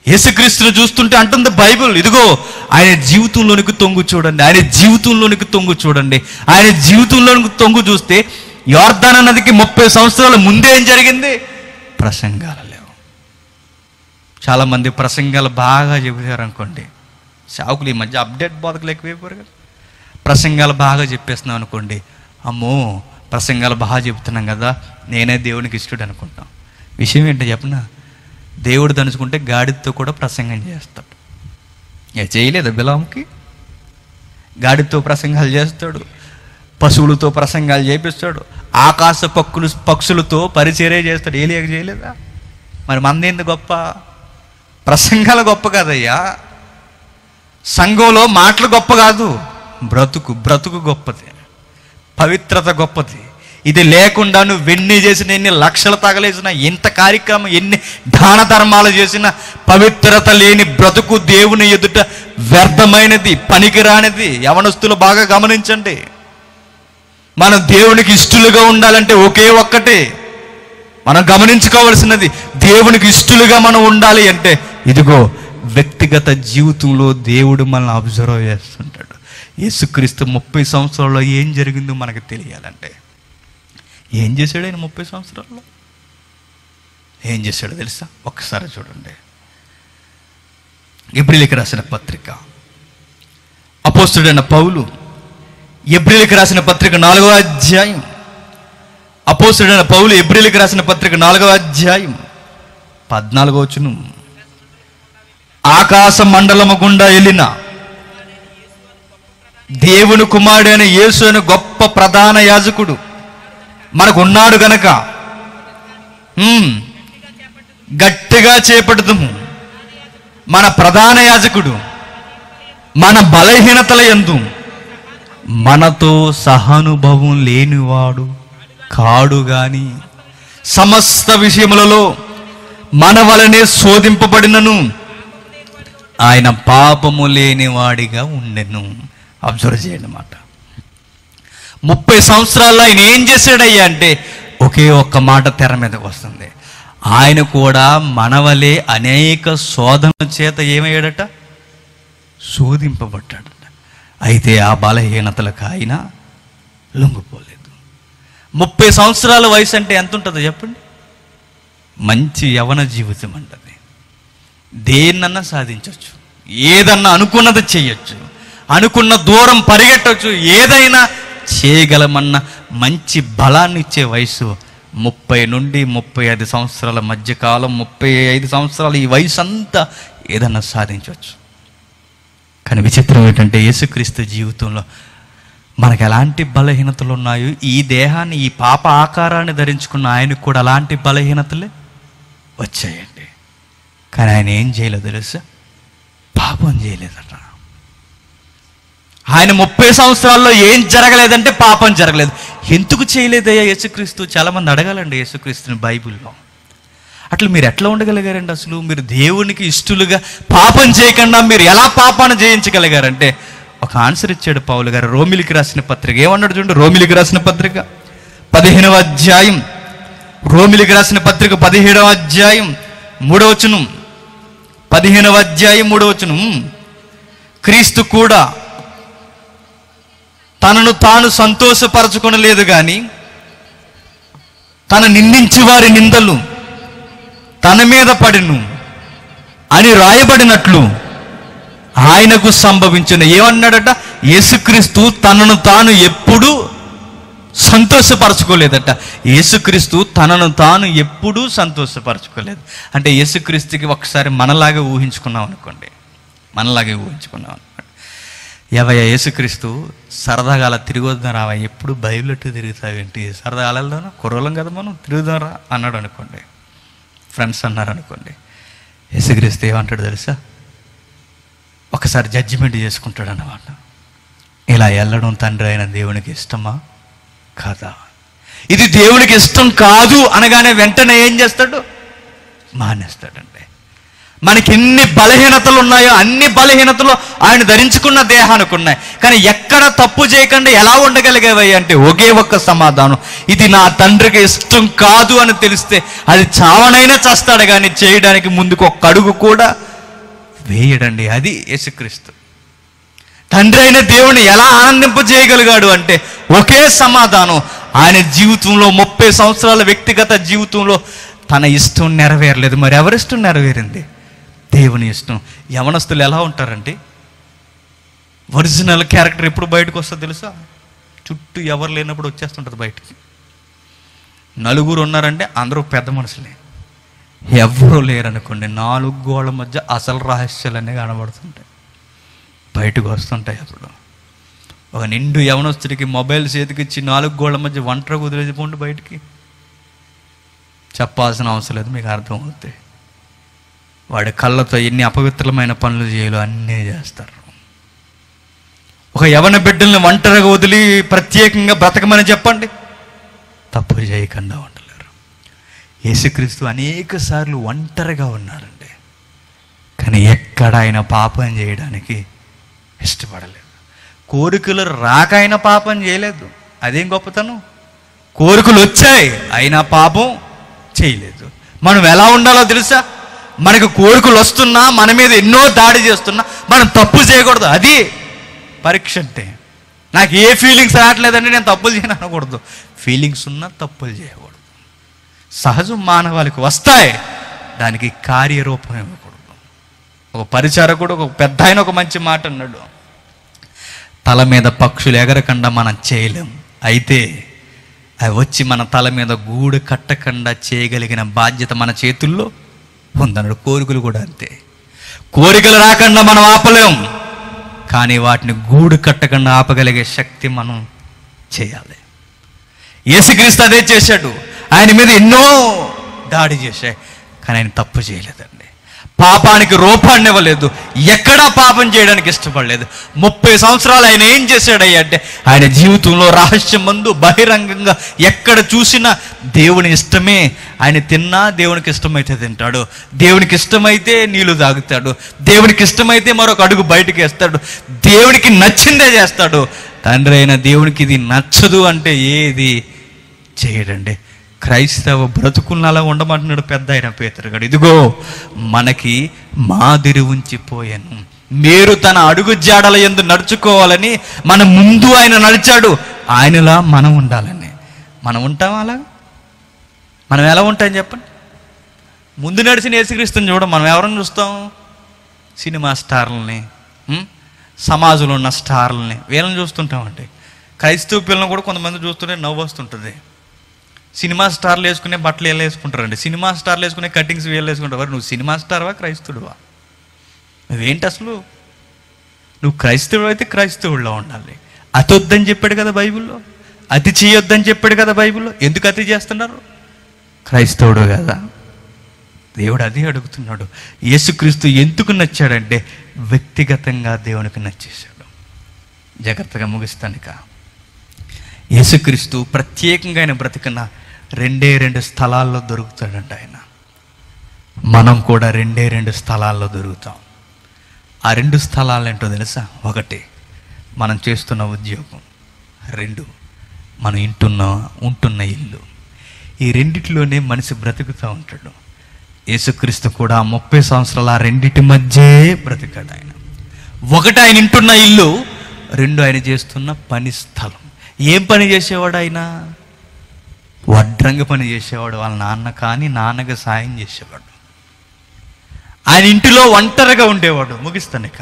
యేసుక్రీస్తుని చూస్తుంటే అంటుంది బైబిల్, ఇదిగో ఆయన జీవితంలోనికి తొంగు చూడండి, ఆయన జీవితంలోనికి తొంగు చూడండి. ఆయన జీవితంలోనికి తొంగు చూస్తే యోర్దాను నదికి 30 సంవత్సరాల ముందే ఏం జరిగింది? ప్రసంగాలు లేవు. చాలామంది ప్రసంగాలు బాగా చెబుతారు అనుకోండి, సాకులు ఈ మధ్య అప్డేట్ బోధకులు ఎక్కువైపోయారు కదా. ప్రసంగాలు బాగా చెప్పేస్తున్నాం అనుకోండి, అమ్మో ప్రసంగాలు బాగా చెబుతున్నాం కదా, నేనే దేవునికి ఇష్టడు అనుకుంటాం. విషయం ఏంటో చెప్పనా? దేవుడు తలుచుకుంటే గాడిదతో కూడా ప్రసంగం చేస్తాడు. చేయలేదా బిలాముకి? గాడిదతో ప్రసంగాలు చేస్తాడు, పశువులతో ప్రసంగాలు చేపిస్తాడు, ఆకాశ పక్షులతో పరిచర్య చేస్తాడు. ఏలియాకి చేయలేదా? మరి మందేంది గొప్ప? ప్రసంగాలు గొప్ప కాదయ్యా. సంఘంలో మాటలు గొప్ప కాదు, బ్రతుకు గొప్పది, పవిత్రత గొప్పది. ఇది లేకుండా నువ్వు ఎన్ని చేసిన, ఎన్ని లక్షలు తగలేసిన, ఎంత కార్యక్రమం, ఎన్ని దాన ధర్మాలు చేసిన, పవిత్రత లేని బ్రతుకు దేవుని ఎదుట వ్యర్థమైనది, పనికిరానిది. యవనస్తులు బాగా గమనించండి. మనం దేవునికి ఇష్టలుగా ఉండాలంటే ఒకే ఒక్కటే మనం గమనించుకోవాల్సినది. దేవునికి ఇష్టలుగా మనం ఉండాలి అంటే ఇదిగో వ్యక్తిగత జీవితంలో దేవుడు మనల్ని అబ్జర్వ్ చేస్తుంటాడు. యేసుక్రీస్తు 30 సంవత్సరాల్లో ఏం జరిగిందో మనకు తెలియాలంటే ఏం చేశాడు ఆయన 30 సంవత్సరాల్లో? ఏం చేశాడో తెలుసా? ఒక్కసారి చూడండి. ఎబ్రీయులకు రాసిన పత్రిక, అపోస్తలుడైన పౌలు ఎబ్రీయులకు రాసిన పత్రిక 4వ అధ్యాయం. అపోస్తలుడైన పౌలు ఎబ్రీయులకు రాసిన పత్రిక 4వ అధ్యాయం 14వ వచనం. ఆకాశ మండలము గుండా వెళ్ళిన దేవుని కుమారుడైన యేసు అనే గొప్ప ప్రధాన యాజకుడు మనకు ఉన్నాడు గనక గట్టిగా చేపడుతుము. మన ప్రధాన యాజకుడు మన బలహీనతల యందు మనతో సహానుభవం లేనివాడు కాడు గాని సమస్త విషయములలో మన వలనే శోధింపబడినను ఆయన పాపము లేనివాడిగా ఉండెను. అబ్జర్వ్ చేయండి మాట. 30 సంవత్సరాల్లో ఆయన ఏం చేశాడయ్యా అంటే ఒకే ఒక్క మాట తెర మీదకి వస్తుంది. ఆయన కూడా మనవలే అనేక శోధన చేత ఏమయ్యాడట? శోధింపబడ్డాడట. అయితే ఆ బలహీనతలకు ఆయన లొంగిపోలేదు. 30 సంవత్సరాల వయసు అంటే ఎంత ఉంటుందో చెప్పండి? మంచి యవన జీవితం అంటది. దేన్నన్నా సాధించవచ్చు, ఏదన్నా అనుకున్నది చేయొచ్చు, అనుకున్న దూరం పరిగెట్టవచ్చు, ఏదైనా చేయగలమన్న మంచి బలాన్ని ఇచ్చే వయసు 30 నుండి 35 సంవత్సరాల మధ్యకాలం. 35 సంవత్సరాలు ఈ వయసు అంతా ఏదన్నా సాధించవచ్చు. కానీ విచిత్రం ఏంటంటే యేసుక్రీస్తు జీవితంలో మనకు ఎలాంటి బలహీనతలు ఉన్నాయో, ఈ దేహాన్ని, ఈ పాప ఆకారాన్ని ధరించుకున్న ఆయనకు కూడా అలాంటి బలహీనతలే వచ్చాయండి. కానీ ఆయన ఏం చేయలేదు తెలుసా? పాపం చేయలేదట. ఆయన 30 సంవత్సరాల్లో ఏం జరగలేదంటే పాపం జరగలేదు. ఎందుకు చేయలేదయ్యా యేసుక్రీస్తు? చాలామంది అడగాలండి యేసుక్రీస్తుని బైబిల్లో. అట్లా మీరు ఎట్లా ఉండగలిగారండి? అసలు మీరు దేవునికి ఇష్టలుగా పాపం చేయకుండా మీరు ఎలా పాపాన్ని జయించగలిగారంటే ఒక ఆన్సర్ ఇచ్చాడు పౌలు గారు. రోమిలికి రాసిన పత్రిక ఏమన్నాడు చూడండి. రోమిలికి రాసిన పత్రిక 15వ అధ్యాయం, రోమిలికి రాసిన పత్రిక 17వ అధ్యాయం 3వ వచనం. 15వ అధ్యాయం 3వ వచనం. క్రీస్తు కూడా తనను తాను సంతోషపరచుకొనలేదు కానీ తన నిందించి వారి నిందలు తన మీద పడిను అని రాయబడినట్లు ఆయనకు సంభవించిన. ఏమన్నాడట? యేసుక్రీస్తు తనను తాను ఎప్పుడూ సంతోషపరచుకోలేదట. యేసుక్రీస్తు తనను తాను ఎప్పుడూ సంతోషపరచుకోలేదు. అంటే యేసుక్రీస్తుకి ఒకసారి మనలాగే ఊహించుకున్నాం అనుకోండి, ఏవయ్యా యేసుక్రీస్తు సరదాగా అలా తిరిగొద్దాం రావా, ఎప్పుడు బైబిలెట్టు తిరుగుతావేంటి, సరదాగా అలదాను, కుర్రోళ్ళం కదా మనం, తిరుగుదాం రా అన్నాడు అనుకోండి, ఫ్రెండ్స్ అన్నారు అనుకోండి. యేసుక్రీస్తు ఏమంటాడు తెలుసా? ఒకసారి జడ్జిమెంట్ చేసుకుంటాడు అన్నమాట. ఇలా వెళ్ళడం తండ్రి అయిన దేవునికి ఇష్టమా కాదా? ఇది దేవునికి ఇష్టం కాదు అనగానే వెంటనే ఏం చేస్తాడు? మానేస్తాడండి. మనకి ఎన్ని బలహీనతలు ఉన్నాయో అన్ని బలహీనతలు ఆయన ధరించుకున్న దేహానికి ఉన్నాయి. కానీ ఎక్కడ తప్పు చేయకుండా ఎలా ఉండగలిగేవి అంటే ఒకే ఒక్క సమాధానం, ఇది నా తండ్రికి ఇష్టం కాదు అని తెలిస్తే అది చావనైనా చేస్తాడు కానీ చేయడానికి ముందుకు ఒక్క అడుగు కూడా వేయడండి. అది యేసుక్రీస్తు. తండ్రి అయిన దేవుని ఎలా ఆనందింపజేయగలిగాడు అంటే ఒకే సమాధానం. ఆయన జీవితంలో 30 సంవత్సరాల వ్యక్తిగత జీవితంలో తన ఇష్టం నెరవేరలేదు. మరి ఎవరిష్టం నెరవేరింది? దేవుని ఇష్టం. యవనస్తులు ఎలా ఉంటారండి? ఒరిజినల్ క్యారెక్టర్ ఎప్పుడు బయటకు వస్తుందో తెలుసా? చుట్టూ ఎవరు లేనప్పుడు వచ్చేస్తుంటుంది బయటికి. నలుగురు ఉన్నారంటే అందరూ పెద్ద మనుషులే. ఎవరూ లేరనుకోండి, 4 గోళ్ళ మధ్య అసలు రహస్యాలన్నీ కనబడుతుంటాయి, బయటకు వస్తుంటాయి. అప్పుడు ఒక నిండు యవనస్తుడికి మొబైల్ చేతికిచ్చి 4 గోళ్ళ మధ్య ఒంటరిగా వదిలేసిపోండి బయటికి, చెప్పాల్సిన అవసరం లేదు, మీకు అర్థమవుతాయి. వాడి కళ్ళతో ఎన్ని అపవిత్రమైన పనులు చేయాలో అన్నీ చేస్తారు. ఒక యవన బిడ్డల్ని ఒంటరిగా వదిలి ప్రత్యేకంగా బ్రతకమని చెప్పండి, తప్పు చేయకుండా ఉండలేరు. యేసుక్రీస్తు అనేక సార్లు ఒంటరిగా ఉన్నారండి, కానీ ఎక్కడ ఆయన పాపం చేయడానికి ఇష్టపడలేదు. కోరికలు రాక ఆయన పాపం చేయలేదు, అదేం గొప్పతనం. కోరికలు వచ్చాయి, అయినా పాపం చేయలేదు. మనం ఎలా ఉండాలో తెలుసా? మనకు కోరికలు వస్తున్నా, మన మీద ఎన్నో దాడి చేస్తున్నా మనం తప్పు చేయకూడదు. అది పరీక్ష అంటే. నాకు ఏ ఫీలింగ్స్ రావట్లేదండి, నేను తప్పులు చేయను అనకూడదు. ఫీలింగ్స్ ఉన్నా తప్పులు చేయకూడదు. సహజం మానవాళికి వస్తాయి, దానికి కార్యరూపం ఇవ్వకూడదు. ఒక పరిచారకుడు, ఒక పెద్ద ఆయన ఒక మంచి మాట అన్నాడు, తల మీద పక్షులు ఎగరకుండా మనం చేయలేం, అయితే అవి వచ్చి మన తల మీద గూడు కట్టకుండా చేయగలిగిన బాధ్యత మన చేతుల్లో ఉందన్నాడు. కోరికలు కూడా అంతే. కోరికలు రాకుండా మనం ఆపలేం, కానీ వాటిని గూడు కట్టకుండా ఆపగలిగే శక్తి మనం చేయాలి. యేసుక్రీస్తు అదే చేశాడు. ఆయన మీద ఎన్నో దాడి చేశాయి, కానీ ఆయన తప్పు చేయలేదండి. పాపానికి రూపాన్ని ఇవ్వలేదు, ఎక్కడా పాపం చేయడానికి ఇష్టపడలేదు. 30 సంవత్సరాలు ఆయన ఏం చేశాడయ్యా అంటే, ఆయన జీవితంలో రహస్యం మందు బహిరంగంగా ఎక్కడ చూసినా దేవుని ఇష్టమే. ఆయన తిన్నా దేవునికి ఇష్టమైతే తింటాడు, దేవునికి ఇష్టమైతే నీళ్లు తాగుతాడు, దేవునికి ఇష్టమైతే మరొక అడుగు బయటకు వేస్తాడు, దేవునికి నచ్చిందే చేస్తాడు. తండ్రి అయిన దేవునికి ఇది నచ్చదు అంటే ఏది చేయడండి. క్రైస్తవ బ్రతుకులను అలా ఉండమంటున్నాడు పెద్ద ఆయన పేతురు గారు. ఇదిగో మనకి మాదిరి ఉంచిపోయాను, మీరు తన అడుగు జాడల యందు నడుచుకోవాలని మన ముందు ఆయన నడిచాడు, ఆయనలా మనం ఉండాలని. మనం ఉంటాం అలా? మనం ఎలా ఉంటాం చెప్పండి? ముందు నడిచిన యేసుక్రీస్తుని చూడం, మనం ఎవరిని చూస్తాం? సినిమా స్టార్లని, సమాజంలో ఉన్న స్టార్లని, వీళ్ళని చూస్తుంటామండి. క్రైస్తవ పిల్లలను కూడా కొంతమంది చూస్తుంటే నవ్వు వస్తుంటుంది. సినిమా స్టార్లు వేసుకునే బట్టలు వీళ్ళు వేసుకుంటారండి, సినిమా స్టార్లు వేసుకునే కటింగ్స్ వీళ్ళు వేసుకుంటారు. నువ్వు సినిమా స్టార్వా క్రైస్తవుడువా? నువ్వేంటి అసలు? నువ్వు క్రైస్తవుడు అయితే క్రైస్తవుడిలో ఉండాలి. అతి వద్దని చెప్పాడు కదా బైబిల్లో, అతి చేయొద్దని చెప్పాడు కదా బైబిల్లో. ఎందుకు అతి చేస్తున్నారు? క్రైస్తవుడు కదా. దేవుడు అదే అడుగుతున్నాడు. యేసుక్రీస్తు ఎందుకు నచ్చాడంటే వ్యక్తిగతంగా దేవునికి నచ్చేశాడు. జాగ్రత్తగా ముగిస్తానిక. యేసుక్రీస్తు ప్రత్యేకంగా ఆయన బ్రతికిన 2 స్థలాల్లో దొరుకుతాడంట ఆయన. మనం కూడా 2 స్థలాల్లో దొరుకుతాం. ఆ 2 స్థలాలు ఏంటో తెలుసా? 1 మనం చేస్తున్న ఉద్యోగం, 2 మనం ఉంటున్న ఇల్లు. ఈ రెండిటిలోనే మనిషి బ్రతుకుతూ ఉంటాడు. యేసుక్రీస్తు కూడా 30 సంవత్సరాలు ఆ రెండిటి మధ్యే బ్రతికాడు ఆయన. 1 ఆయన ఇంటున్న ఇల్లు, 2 ఆయన చేస్తున్న పని స్థలం. ఏం పని చేసేవాడు ఆయన? వడ్రంగి పని చేసేవాడు. వాళ్ళ నాన్న కానీ నాన్నకి సాయం చేసేవాడు. ఆయన ఇంటిలో ఒంటరిగా ఉండేవాడు. ముగిస్తానిక.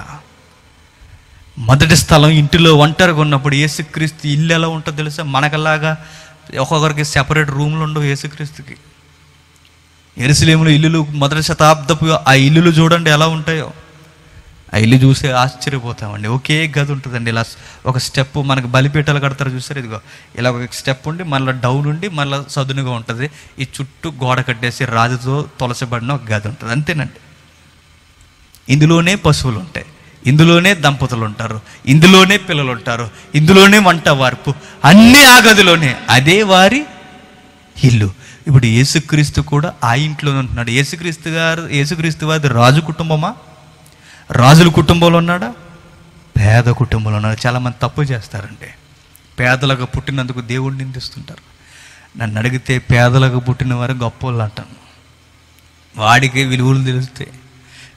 మొదటి స్థలం ఇంటిలో ఒంటరిగా ఉన్నప్పుడు యేసుక్రీస్తు ఇల్లు ఎలా ఉంటుందో తెలుసా? మనకలాగా ఒక్కొక్కరికి సెపరేట్ రూమ్లు ఉండవు. యేసుక్రీస్తుకి యెరూషలేములో ఇల్లులు, మొదటి శతాబ్దపు ఆ ఇల్లులు చూడండి ఎలా ఉంటాయో. ఆ ఇల్లు చూసి ఆశ్చర్యపోతామండి. ఒకే గది ఉంటుందండి. ఇలా ఒక స్టెప్, మనకు బలిపీఠాలు కడతారు చూసారు, ఇదిగో ఇలా ఒక స్టెప్ ఉండి మళ్ళీ డౌన్ ఉండి మళ్ళీ సదునుగా ఉంటుంది. ఈ చుట్టూ గోడ కట్టేసి రాజుతో తొలసబడిన ఒక గది ఉంటుంది, అంతేనండి. ఇందులోనే పశువులు ఉంటాయి, ఇందులోనే దంపతులు ఉంటారు, ఇందులోనే పిల్లలు ఉంటారు, ఇందులోనే వంట వార్పు, అన్నీ ఆ గదిలోనే. అదే వారి ఇల్లు. ఇప్పుడు యేసుక్రీస్తు కూడా ఆ ఇంట్లోనే ఉంటున్నాడు. యేసుక్రీస్తు వారి రాజు కుటుంబమా? రాజుల కుటుంబంలో ఉన్నాడా? పేద కుటుంబంలో ఉన్నాడు. చాలామంది తప్పు చేస్తారండి. పేదలకు పుట్టినందుకు దేవుడిని నిందిస్తుంటారు. నన్ను అడిగితే పేదలకు పుట్టిన వారు గొప్పవాళ్ళు అంటాను. వాడికి విలువలు తెలుస్తాయి.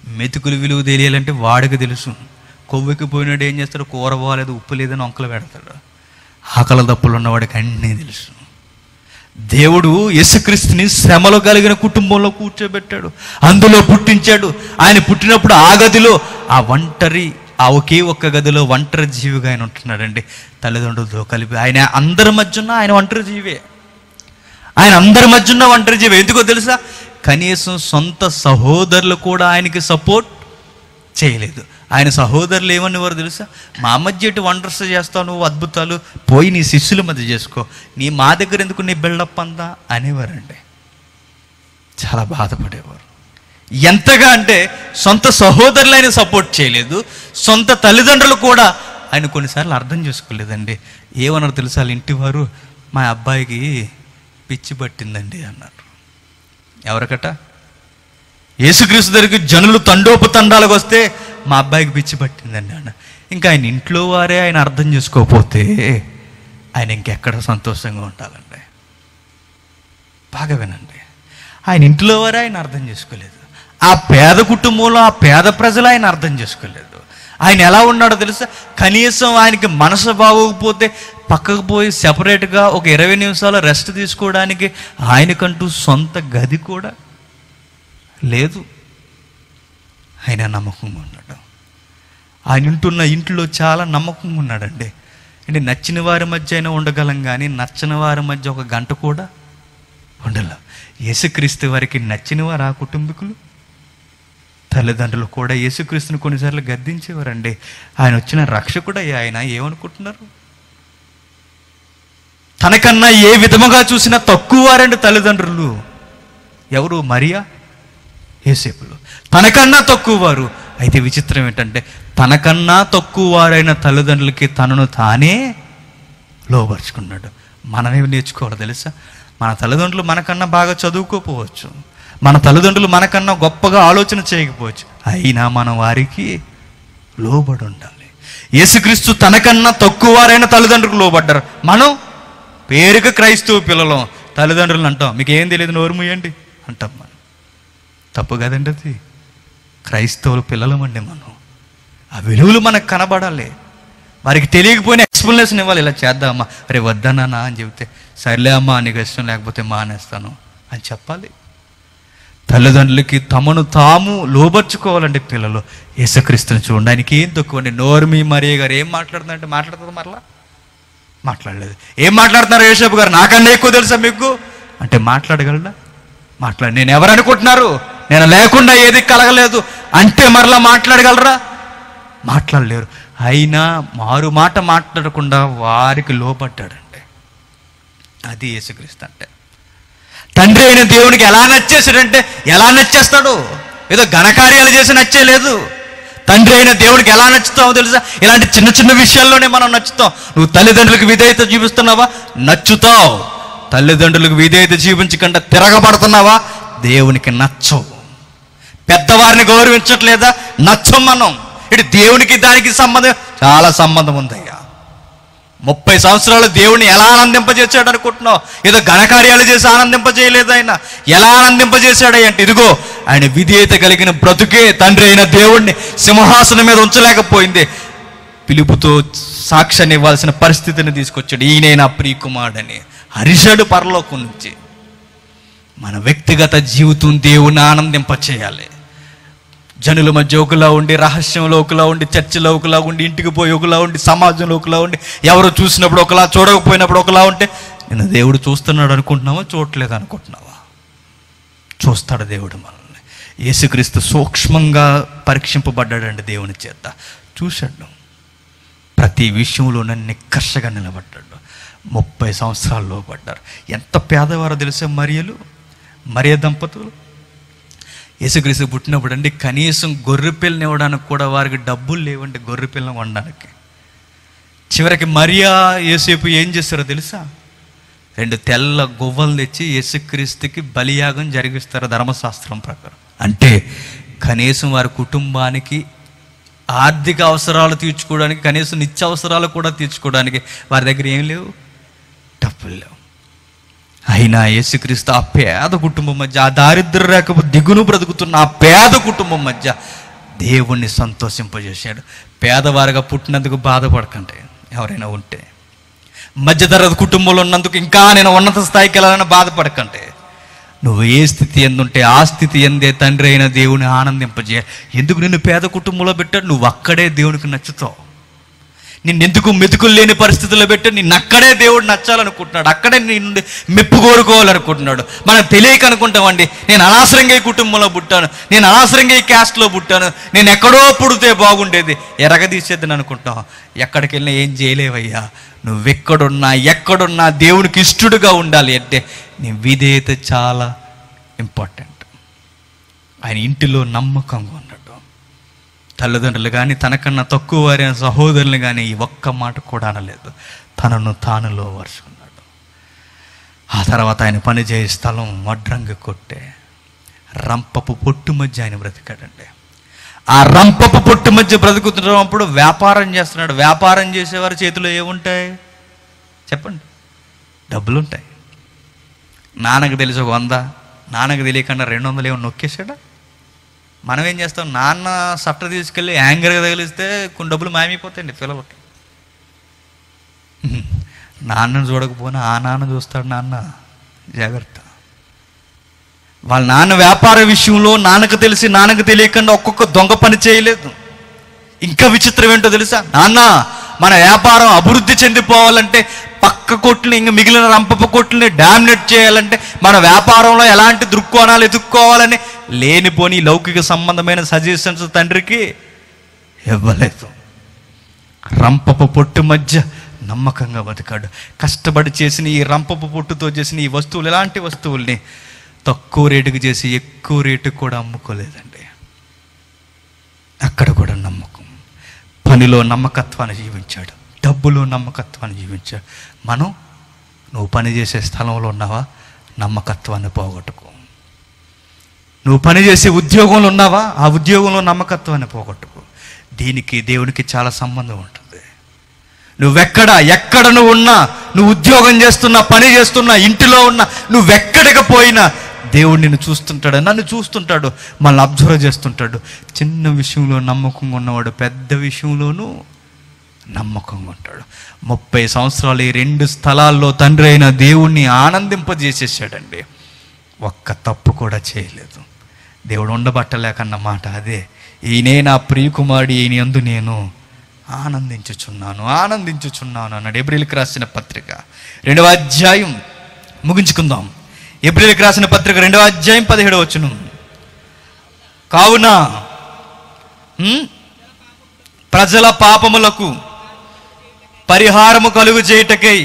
మెతుకులు విలువ తెలియాలంటే వాడికి తెలుసు. కొవ్వుకి పోయినాడు ఏం చేస్తాడు, కూర పోలేదు, ఉప్పు లేదని వంకలు పెడతాడు. ఆకలి దప్పులు ఉన్నవాడికి అన్నీ తెలుసు. దేవుడు యేసుక్రీస్తుని శ్రమలో కలిగిన కుటుంబంలో కూర్చోబెట్టాడు, అందులో పుట్టించాడు. ఆయన పుట్టినప్పుడు ఆ గదిలో ఒకే ఒక్క గదిలో ఒంటరి జీవిగా ఆయన ఉంటున్నాడండి, తల్లిదండ్రులతో కలిపి. ఆయన అందరి మధ్య ఉన్న ఆయన ఒంటరి జీవే, ఆయన అందరి మధ్య ఉన్న ఒంటరి జీవే. ఎందుకో తెలుసా? కనీసం సొంత సహోదరులు కూడా ఆయనకి సపోర్ట్ చేయలేదు. ఆయన సహోదరులు ఏమనేవారు తెలుసా? మా మధ్య ఎటు వండర్స్ చేస్తావు నువ్వు, అద్భుతాలు, పోయి నీ శిష్యుల మధ్య చేసుకో, మా దగ్గర ఎందుకు నీ బిల్డప్ అంతా అనేవారండి. చాలా బాధపడేవారు. ఎంతగా అంటే సొంత సహోదరులు ఆయన సపోర్ట్ చేయలేదు, సొంత తల్లిదండ్రులు కూడా ఆయన కొన్నిసార్లు అర్థం చేసుకోలేదండి. ఏమన్నారు తెలుసా? వాళ్ళ ఇంటి వారు, మా అబ్బాయికి పిచ్చి పట్టిందండి అన్నారు. ఎవరికట? యేసుక్రీస్తు దగ్గరికి జనులు తండోపతండాలకు వస్తే మా అబ్బాయికి పిచ్చి పట్టిందండి అన్న. ఇంకా ఆయన ఇంట్లో వారే ఆయన అర్థం చేసుకోకపోతే ఆయన ఇంకెక్కడ సంతోషంగా ఉండాలండి? బాగా వినండి, ఆయన ఇంట్లో వారే ఆయన అర్థం చేసుకోలేదు. ఆ పేద కుటుంబంలో ఆ పేద ప్రజలు ఆయన అర్థం చేసుకోలేదు. ఆయన ఎలా ఉన్నాడో తెలుసా? కనీసం ఆయనకి మనసు బాగోకపోతే పక్కకు పోయి సెపరేట్గా ఒక 20 నిమిషాలు రెస్ట్ తీసుకోవడానికి ఆయనకంటూ సొంత గది కూడా లేదు. ఆయన నమ్మకంగా ఉన్నాడు. ఆయన ఉంటున్న ఇంట్లో చాలా నమ్మకంగా ఉన్నాడండి. అంటే నచ్చిన వారి మధ్య అయినా ఉండగలం, కానీ నచ్చని వారి మధ్య ఒక గంట కూడా ఉండలేం. యేసుక్రీస్తు వారికి నచ్చిన వారు ఆ కుటుంబీకులు, తల్లిదండ్రులు కూడా యేసుక్రీస్తుని కొన్నిసార్లు గద్దించేవారండి. ఆయన వచ్చిన రక్షకుడు ఆయన ఏమనుకుంటున్నారు? తనకన్నా ఏ విధముగా చూసినా తక్కువ వారండి తల్లిదండ్రులు. ఎవరు? మరియా, యోసేపులు తనకన్నా తక్కువ వారు. అయితే విచిత్రం ఏంటంటే తనకన్నా తక్కువ వారైన తల్లిదండ్రులకి తనను తానే లోబరుచుకున్నాడు. మనమేమి నేర్చుకోవాలి తెలుసా? మన తల్లిదండ్రులు మనకన్నా బాగా చదువుకోకపోవచ్చు, మన తల్లిదండ్రులు మనకన్నా గొప్పగా ఆలోచన చేయకపోవచ్చు, అయినా మనం వారికి లోబడి ఉండాలి. యేసుక్రీస్తు తనకన్నా తక్కువ వారైన తల్లిదండ్రులకు లోబడ్డారు. మనం పేరుకి క్రైస్తవ పిల్లలం, తల్లిదండ్రులను అంటాం మీకు ఏం తెలియదు నోరు మూయండి అంటాం. మనం తప్పు కదండి, అది క్రైస్తవుల పిల్లలమండి. మనం ఆ విలువలు మనకు కనబడాలి. వారికి తెలియకపోయినా ఎక్స్ప్లెనేషన్ ఇవ్వాలి. ఇలా చేద్దామా, అరే వద్దన్నా అని చెబితే సర్లే అమ్మా నీకు ఇష్టం లేకపోతే మానేస్తాను అని చెప్పాలి. తల్లిదండ్రులకి తమను తాము లోబర్చుకోవాలండి పిల్లలు. యేసుక్రీస్తుని చూడండి, ఆయనకి ఏం తక్కువండి. నోర్మి మరియ గారు ఏం మాట్లాడుతుందంటే మాట్లాడుతుంది, మరలా మాట్లాడలేదు. ఏం మాట్లాడుతున్నారు యేసేపు గారు? నాకన్నా ఎక్కువ తెలుసా మీకు అంటే మాట్లాడగలడా? నేను ఎవరు అనుకుంటున్నారు? నేను లేకుండా ఏది కలగలేదు అంటే మరలా మాట్లాడగలరా? మాట్లాడలేరు. అయినా మారు మాట మాట్లాడకుండా వారికి లోబడ్డాడండి. అది యేసుక్రీస్తు అంటే. తండ్రి అయిన దేవునికి ఎలా నచ్చేసాడంటే, ఎలా నచ్చేస్తాడు? ఏదో ఘనకార్యాలు చేసి నచ్చేలేదు. తండ్రి అయిన దేవునికి ఎలా నచ్చుతావో తెలుసా? ఇలాంటి చిన్న చిన్న విషయాల్లోనే మనం నచ్చుతాం. నువ్వు తల్లిదండ్రులకు విధేయత చూపిస్తున్నావా? నచ్చుతావు. తల్లిదండ్రులకు విధేయత చూపించకుండా తిరగబడుతున్నావా? దేవునికి నచ్చవు. పెద్దవారిని గౌరవించట్లేదా? నచ్చం మనం. ఇటు దేవునికి దానికి సంబంధం, చాలా సంబంధం ఉందయ్యా. 30 సంవత్సరాలు దేవుడిని ఎలా ఆనందింపజేశాడు అనుకుంటున్నావు? ఏదో ఘనకార్యాలు చేసి ఆనందింపజేయలేదు. ఆయన ఎలా ఆనందింపజేశాడు అంటే, ఇదిగో ఆయన విధేయత కలిగిన బ్రతుకే తండ్రి అయిన దేవుడిని సింహాసనం మీద ఉంచలేకపోయింది. పిలుపుతో సాక్ష్యాన్ని ఇవ్వాల్సిన పరిస్థితిని తీసుకొచ్చాడు. ఈయనే నా ప్రియకుమారుడని హరిషాడు పరలోకం నుంచి. మన వ్యక్తిగత జీవితం దేవుని ఆనందింపచేయాలి. జనుల మధ్య ఒకలా ఉండి, రహస్యంలో ఒకలా ఉండి, చర్చిలో ఒకలా ఉండి, ఇంటికి పోయి ఒకలా ఉండి, సమాజంలో ఒకలా ఉండి, ఎవరు చూసినప్పుడు ఒకలా, చూడకపోయినప్పుడు ఒకలా ఉంటే నేను దేవుడు చూస్తున్నాడు అనుకుంటున్నావా? చూడలేదు అనుకుంటున్నావా? చూస్తాడు దేవుడు మనల్ని. యేసుక్రీస్తు సూక్ష్మంగా పరీక్షింపబడ్డాడండి దేవుని చేత. చూశాడు, ప్రతి విషయంలోనే నిక్కర్షగా నిలబడ్డాడు. 30 సంవత్సరాల్లో పడ్డారు. ఎంత పేదవారో తెలిసే మరియ దంపతులు. యేసుక్రీస్తు పుట్టినప్పుడు అండి కనీసం గొర్రెపిల్లని ఇవ్వడానికి కూడా వారికి డబ్బులు లేవండి, గొర్రెపిల్లని వండడానికి. చివరికి మరియా యేసేపు ఏం చేస్తారో తెలుసా? 2 తెల్ల గువ్వలు తెచ్చి యేసుక్రీస్తుకి బలియాగం జరిగిస్తారు ధర్మశాస్త్రం ప్రకారం. అంటే కనీసం వారి కుటుంబానికి ఆర్థిక అవసరాలు తీర్చుకోవడానికి, కనీసం నిత్యావసరాలు కూడా తీర్చుకోవడానికి వారి దగ్గర ఏం లేవు, డబ్బులు లేవు. అయినా యేసుక్రీస్తు ఆ పేద కుటుంబం మధ్య, ఆ దారిద్ర్య రేఖ దిగును బ్రతుకుతున్న ఆ పేద కుటుంబం మధ్య దేవుణ్ణి సంతోషింపజేశాడు. పేదవారిగా పుట్టినందుకు బాధపడకండి. ఎవరైనా ఉంటే మధ్యతరగతి కుటుంబంలో ఉన్నందుకు ఇంకా నేను ఉన్నత స్థాయికి వెళ్ళాలని బాధపడకండి. నువ్వు ఏ స్థితి ఎందుంటే ఆ స్థితి ఎందే తండ్రి అయిన దేవుని ఆనందింపజేయాలి. ఎందుకు నిన్ను పేద కుటుంబంలో పెట్టాడు? నువ్వు అక్కడే దేవునికి నచ్చుతావు. నిన్నెందుకు మెతుకులు లేని పరిస్థితుల్లో పెట్టి నిన్ను అక్కడే దేవుడు నచ్చాలనుకుంటున్నాడు. అక్కడే నీ నుండి మెప్పు కోరుకోవాలనుకుంటున్నాడు. మనం తెలియక అనుకుంటామండి, నేను అనవసరంగా ఈ కుటుంబంలో పుట్టాను, నేను అనవసరంగా ఈ క్యాస్ట్లో పుట్టాను, నేను ఎక్కడో పుడితే బాగుండేది, ఎరగదీసేద్దని అనుకుంటాం. ఎక్కడికి వెళ్ళినా ఏం చేయలేవయ్యా. ఎక్కడున్నా దేవునికి ఇష్టడుగా ఉండాలి అంటే నీ విధేయత చాలా ఇంపార్టెంట్. ఆయన ఇంటిలో నమ్మకంగా ఉన్నాడు. తల్లిదండ్రులు కానీ తనకన్నా తక్కువ వారైన సహోదరులు కానీ ఈ ఒక్క మాట కూడా అనలేదు. తనను తానులో వరుసుకున్నాడు. ఆ తర్వాత ఆయన పనిచేసే స్థలం వడ్రంగి కొట్టే రంపపు పొట్టు మధ్య ఆయన బ్రతికాడండి. ఆ రంపపు పొట్టు మధ్య బ్రతుకుతున్నప్పుడు వ్యాపారం చేస్తున్నాడు. వ్యాపారం చేసేవారి చేతిలో ఏముంటాయి చెప్పండి? డబ్బులు ఉంటాయి. నాన్నకు తెలిసి ఒక 100, నాన్నకు తెలియకుండా 200 ఏమో నొక్కేసాడా? మనం ఏం చేస్తాం? నాన్న సఫ్టర్ తీసుకెళ్ళి యాంగర్గా తగిలిస్తే కొన్ని డబ్బులు మాయమైపోతాయండి పిల్లలకి. నాన్నను చూడకపోయినా ఆ నాన్న చూస్తాడు. నాన్న జాగ్రత్త. వాళ్ళ నాన్న వ్యాపార విషయంలో నాన్నకు తెలిసి నాన్నకు తెలియకుండా ఒక్కొక్క దొంగ పని చేయలేదు. ఇంకా విచిత్రం ఏంటో తెలుసా? నాన్న మన వ్యాపారం అభివృద్ధి చెందిపోవాలంటే పక్క కొట్లని ఇంకా మిగిలిన రంపపు కొట్లని డామినేట్ చేయాలంటే మన వ్యాపారంలో ఎలాంటి దృక్కోణాలు ఎదుర్కోవాలని లేనిపోని లౌకిక సంబంధమైన సజెషన్స్ తండ్రికి ఇవ్వలేదు. రంపపు పొట్టు మధ్య నమ్మకంగా బతికాడు. కష్టపడి చేసిన ఈ రంపపు పొట్టుతో చేసిన ఈ వస్తువులు, ఎలాంటి వస్తువుల్ని తక్కువ రేటుకి చేసి ఎక్కువ రేటుకు కూడా అమ్ముకోలేదండి. అక్కడ కూడా నమ్మకం. పనిలో నమ్మకత్వాన్ని జీవించాడు, డబ్బులో నమ్మకత్వాన్ని జీవించాడు. నువ్వు పనిచేసే స్థలంలో ఉన్నావా? నమ్మకత్వాన్ని పోగొట్టుకో. నువ్వు పనిచేసే ఉద్యోగంలో ఉన్నావా? ఆ ఉద్యోగంలో నమ్మకత్వాన్ని పోగొట్టుకో. దీనికి దేవునికి చాలా సంబంధం ఉంటుంది. ఎక్కడ నువ్వు ఉన్నా, నువ్వు ఉద్యోగం చేస్తున్నా, పని చేస్తున్నా, ఇంటిలో ఉన్నా, నువ్వెక్కడికి పోయినా దేవుడు నిన్ను చూస్తుంటాడు, నన్ను చూస్తుంటాడు, మనల్ని అబ్జర్వ్ చేస్తుంటాడు. చిన్న విషయంలో నమ్మకంగా ఉన్నవాడు పెద్ద విషయంలోనూ నమ్మకంగా ఉంటాడు. 30 సంవత్సరాలు ఈ 2 స్థలాల్లో తండ్రి అయిన దేవుణ్ణి ఆనందింపజేసేసాడండి. ఒక్క తప్పు కూడా చేయలేదు. దేవుడు ఉండబట్టలేకన్న మాట అదే, ఈయనే నా ప్రియకుమారుడు, ఈయన యందు నేను ఆనందించుచున్నాను అన్నాడు. ఎబ్రీయులకు రాసిన పత్రిక 2వ అధ్యాయం ముగించుకుందాం. ఎబ్రీయులకు రాసిన పత్రిక 2వ అధ్యాయం 17వ వచనం. కావున ప్రజల పాపములకు పరిహారము కలుగు చేయుటకై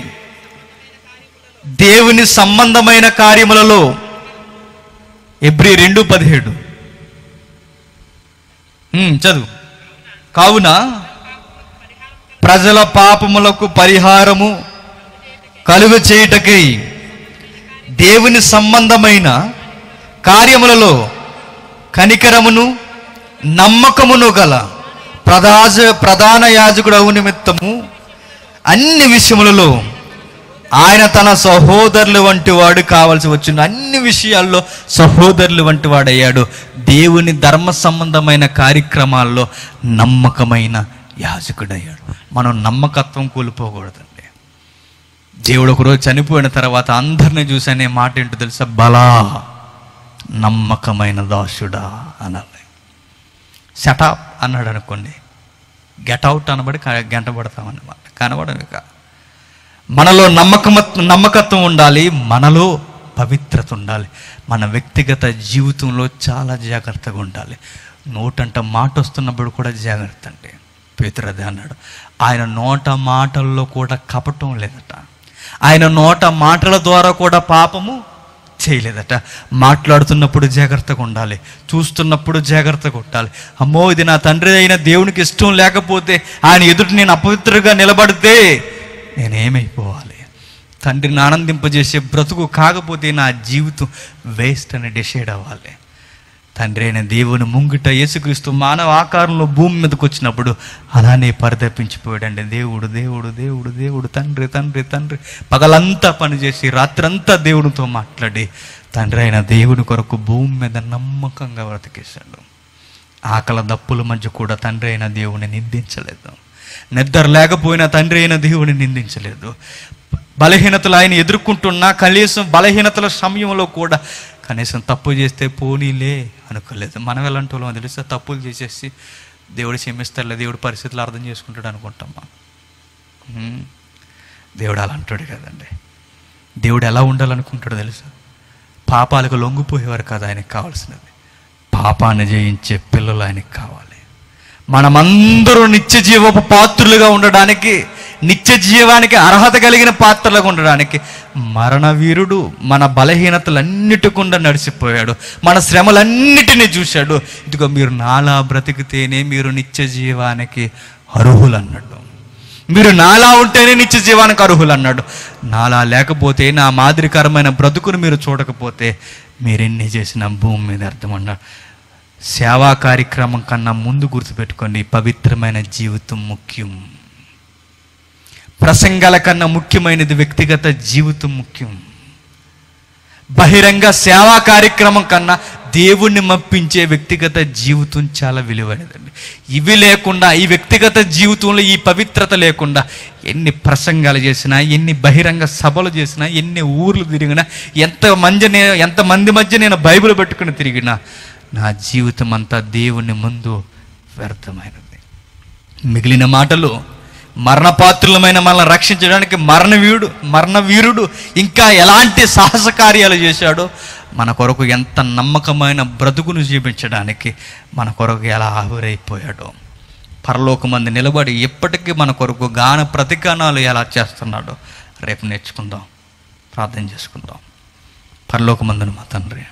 దేవుని సంబంధమైన కార్యములలో, ఎబ్రీ 2:17 చదువు. కావున ప్రజల పాపములకు పరిహారము కలుగు చేయుటకై దేవుని సంబంధమైన కార్యములలో కనికరమును నమ్మకమును గల ప్రధాన యాజకుడు నిమిత్తము అన్ని విషయములలో ఆయన తన సహోదరులు వంటి వాడు కావాల్సి వచ్చిన అన్ని విషయాల్లో సహోదరులు వంటి వాడయ్యాడు. దేవుని ధర్మ సంబంధమైన కార్యక్రమాల్లో నమ్మకమైన యాజకుడయ్యాడు. మనం నమ్మకత్వం కోల్పోకూడదండి. దేవుడు ఒకరోజు చనిపోయిన తర్వాత అందరినీ చూసి అనే మాట ఏంటో తెలుసా? బలా నమ్మకమైన దాసుడా అనాలి. షటప్ అన్నాడు అనుకోండి, గెట్అవుట్ అనబడి గంట పడతామన్నమాట. కనబడమిక మనలో నమ్మకత్వం ఉండాలి, మనలో పవిత్రత ఉండాలి. మన వ్యక్తిగత జీవితంలో చాలా జాగ్రత్తగా ఉండాలి. నోటంట మాట వస్తున్నప్పుడు కూడా జాగ్రత్త అండి. పేతురు అదే అన్నాడు. ఆయన నోట మాటల్లో కూడా కపటం లేదట. ఆయన నోట మాటల ద్వారా కూడా పాపము చేయలేదట. మాట్లాడుతున్నప్పుడు జాగ్రత్తగా ఉండాలి, చూస్తున్నప్పుడు జాగ్రత్తగా ఉండాలి. అమ్మో, ఇది నా తండ్రి అయిన దేవునికి ఇష్టం లేకపోతే, ఆయన ఎదుటి నేను అపవిత్రంగా నిలబడితే నేనేమైపోవాలి? తండ్రిని ఆనందింపజేసే బ్రతుకు కాకపోతే నా జీవితం వేస్ట్ అని డిసైడ్ అవ్వాలి. తండ్రి అయిన దేవుని ముంగిట యేసుక్రీస్తు మానవ ఆకారంలో భూమి మీదకి వచ్చినప్పుడు అలానే పరితపించిపోయాడండి. దేవుడు దేవుడు దేవుడు దేవుడు తండ్రి తండ్రి తండ్రి పగలంతా పనిచేసి రాత్రంతా దేవునితో మాట్లాడి తండ్రి అయిన దేవుని కొరకు భూమి మీద నమ్మకంగా బ్రతికేశాడు. ఆకలి దప్పుల మధ్య కూడా తండ్రి అయిన దేవుని నిందించలేదు. నిద్ర లేకపోయినా తండ్రి అయిన దేవుని నిందించలేదు. బలహీనతలు ఆయన ఎదుర్కొంటున్నా కనీసం బలహీనతల సమయంలో కూడా కనీసం తప్పు చేస్తే పోనీలే అనుకోలేదు. మనం ఎలాంటి వాళ్ళం తెలిస్తే తప్పులు చేసేసి దేవుడు క్షమిస్తాడులే, దేవుడు పరిస్థితులు అర్థం చేసుకుంటాడు అనుకుంటామా? దేవుడు అలా అంటాడు కదండి. దేవుడు ఎలా ఉండాలనుకుంటాడో తెలుసా? పాపాలకు లొంగిపోయేవారు కాదు ఆయనకు కావాల్సినది, పాపాన్ని జయించే పిల్లలు ఆయనకు కావాలి. మనమందరూ నిత్య జీవపు పాత్రులుగా ఉండడానికి, నిత్య జీవానికి అర్హత కలిగిన పాత్రలుగా ఉండడానికి మరణ వీరుడు మన బలహీనతలన్నిటికుండా నడిచిపోయాడు, మన శ్రమలన్నిటినీ చూశాడు. ఇదిగో మీరు నాలా బ్రతికితేనే మీరు నిత్య జీవానికి అర్హులు అన్నాడు. మీరు నాలా ఉంటేనే నిత్య జీవానికి అర్హులు అన్నాడు. నాలా లేకపోతే, నా మాదిరికరమైన బ్రతుకును మీరు చూడకపోతే మీరెన్ని చేసిన భూమి మీద అర్థం అన్నాడు. సేవా కార్యక్రమం కన్నా ముందు గుర్తుపెట్టుకోండి, పవిత్రమైన జీవితం ముఖ్యం. ప్రసంగాల కన్నా ముఖ్యమైనది వ్యక్తిగత జీవితం ముఖ్యం. బహిరంగ సేవా కార్యక్రమం కన్నా దేవుణ్ణి మప్పించే వ్యక్తిగత జీవితం చాలా విలువైనదండి. ఇవి లేకుండా, ఈ వ్యక్తిగత జీవితంలో ఈ పవిత్రత లేకుండా ఎన్ని ప్రసంగాలు చేసినా, ఎన్ని బహిరంగ సభలు చేసినా, ఎన్ని ఊర్లు తిరిగినా, ఎంతమంది మధ్య నేను బైబిల్ పెట్టుకుని తిరిగినా నా జీవితం అంతా దేవుని ముందు వ్యర్థమైనది. మిగిలిన మాటలు మరణపాత్రులమైన మనల్ని రక్షించడానికి మరణ వీరుడు ఇంకా ఎలాంటి సాహస కార్యాలు చేశాడో, మన కొరకు ఎంత నమ్మకమైన బ్రతుకును జీవించడానికి మన కొరకు ఎలా ఆవిరైపోయాడో, పరలోకమందు నిలబడి ఎప్పటికీ మన కొరకు గాన ప్రతిగానాలు ఎలా చేస్తున్నాడో రేపు నేర్చుకుందాం, ప్రార్థన చేసుకుందాం. పరలోకమందున మా తండ్రి,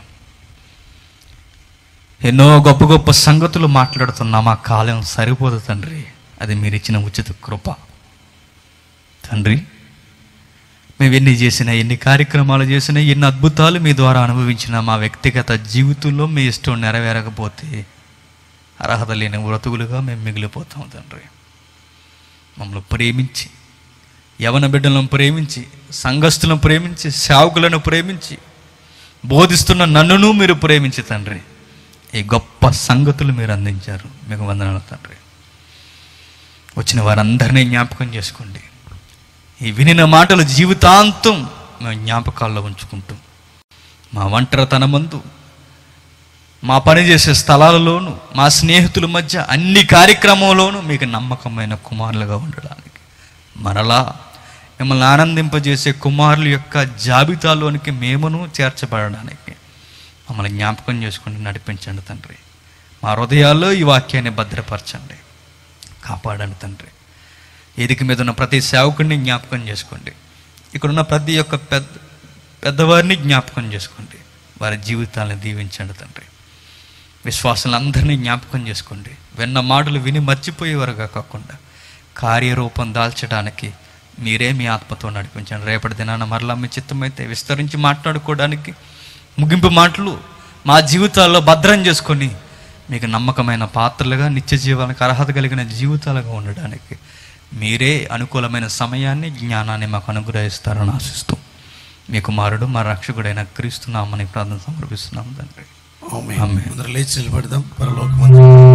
ఎన్నో గొప్ప గొప్ప సంగతులు మాట్లాడుతున్నాం, ఆ కాలం సరిపోదు తండ్రి. అది మీరు ఇచ్చిన ఉచిత కృప తండ్రి. మేము ఎన్ని చేసినా, ఎన్ని కార్యక్రమాలు చేసినా, ఎన్ని అద్భుతాలు మీ ద్వారా అనుభవించినా మా వ్యక్తిగత జీవితంలో మీ ఇష్టం నెరవేరకపోతే అర్హత లేని బ్రతుకులుగా మేము మిగిలిపోతాం తండ్రి. మమ్మల్ని ప్రేమించి, యవన బిడ్డలను ప్రేమించి, సంఘస్థులను ప్రేమించి, సేవకులను ప్రేమించి, బోధిస్తున్న నన్నును మీరు ప్రేమించి తండ్రి, ఈ గొప్ప సంగతులు మీరు అందించారు. మీకు వందనాలు తండ్రి. వచ్చిన వారందరినీ జ్ఞాపకం చేసుకోండి. ఈ వినిన మాటలు జీవితాంతం మేము జ్ఞాపకాల్లో ఉంచుకుంటూ, మా ఒంటరితనమందు, మా పనిచేసే స్థలాలలోనూ, మా స్నేహితుల మధ్య అన్ని కార్యక్రమంలోనూ మీకు నమ్మకమైన కుమారులుగా ఉండడానికి, మరలా మిమ్మల్ని ఆనందింపజేసే కుమారుల యొక్క జాబితాలోనికి మేమును చేర్చబడడానికి మమ్మల్ని జ్ఞాపకం చేసుకుని నడిపించండి తండ్రి. మా హృదయాల్లో ఈ వాక్యాన్ని భద్రపరచండి, కాపాడండి తండ్రి. వేదిక మీద ఉన్న ప్రతి సేవకుడిని జ్ఞాపకం చేసుకోండి. ఇక్కడున్న ప్రతి ఒక్క పెద్దవారిని జ్ఞాపకం చేసుకోండి. వారి జీవితాలను దీవించండి తండ్రి. విశ్వాసులందరినీ జ్ఞాపకం చేసుకోండి. విన్న మాటలు విని మర్చిపోయేవారుగా కాకుండా కార్యరూపం దాల్చడానికి మీరే మీ ఆత్మతో నడిపించండి. రేపటి దినాన మరలా మీ చిత్తమైతే విస్తరించి మాట్లాడుకోవడానికి ముగింపు మాటలు మా జీవితాల్లో భద్రం చేసుకొని మీకు నమ్మకమైన పాత్రలుగా, నిత్య జీవానికి అర్హత కలిగిన జీవితాలుగా ఉండడానికి మీరే అనుకూలమైన సమయాన్ని, జ్ఞానాన్ని మాకు అనుగ్రహిస్తారని ఆశిస్తూ మీ కుమారుడు మా రక్షకుడైన క్రీస్తు నామమున ప్రార్థన సమర్పిస్తున్నాం తండ్రి. ఆమేన్. అందరూ లేచి నిలబడదాం. పరలోకమందు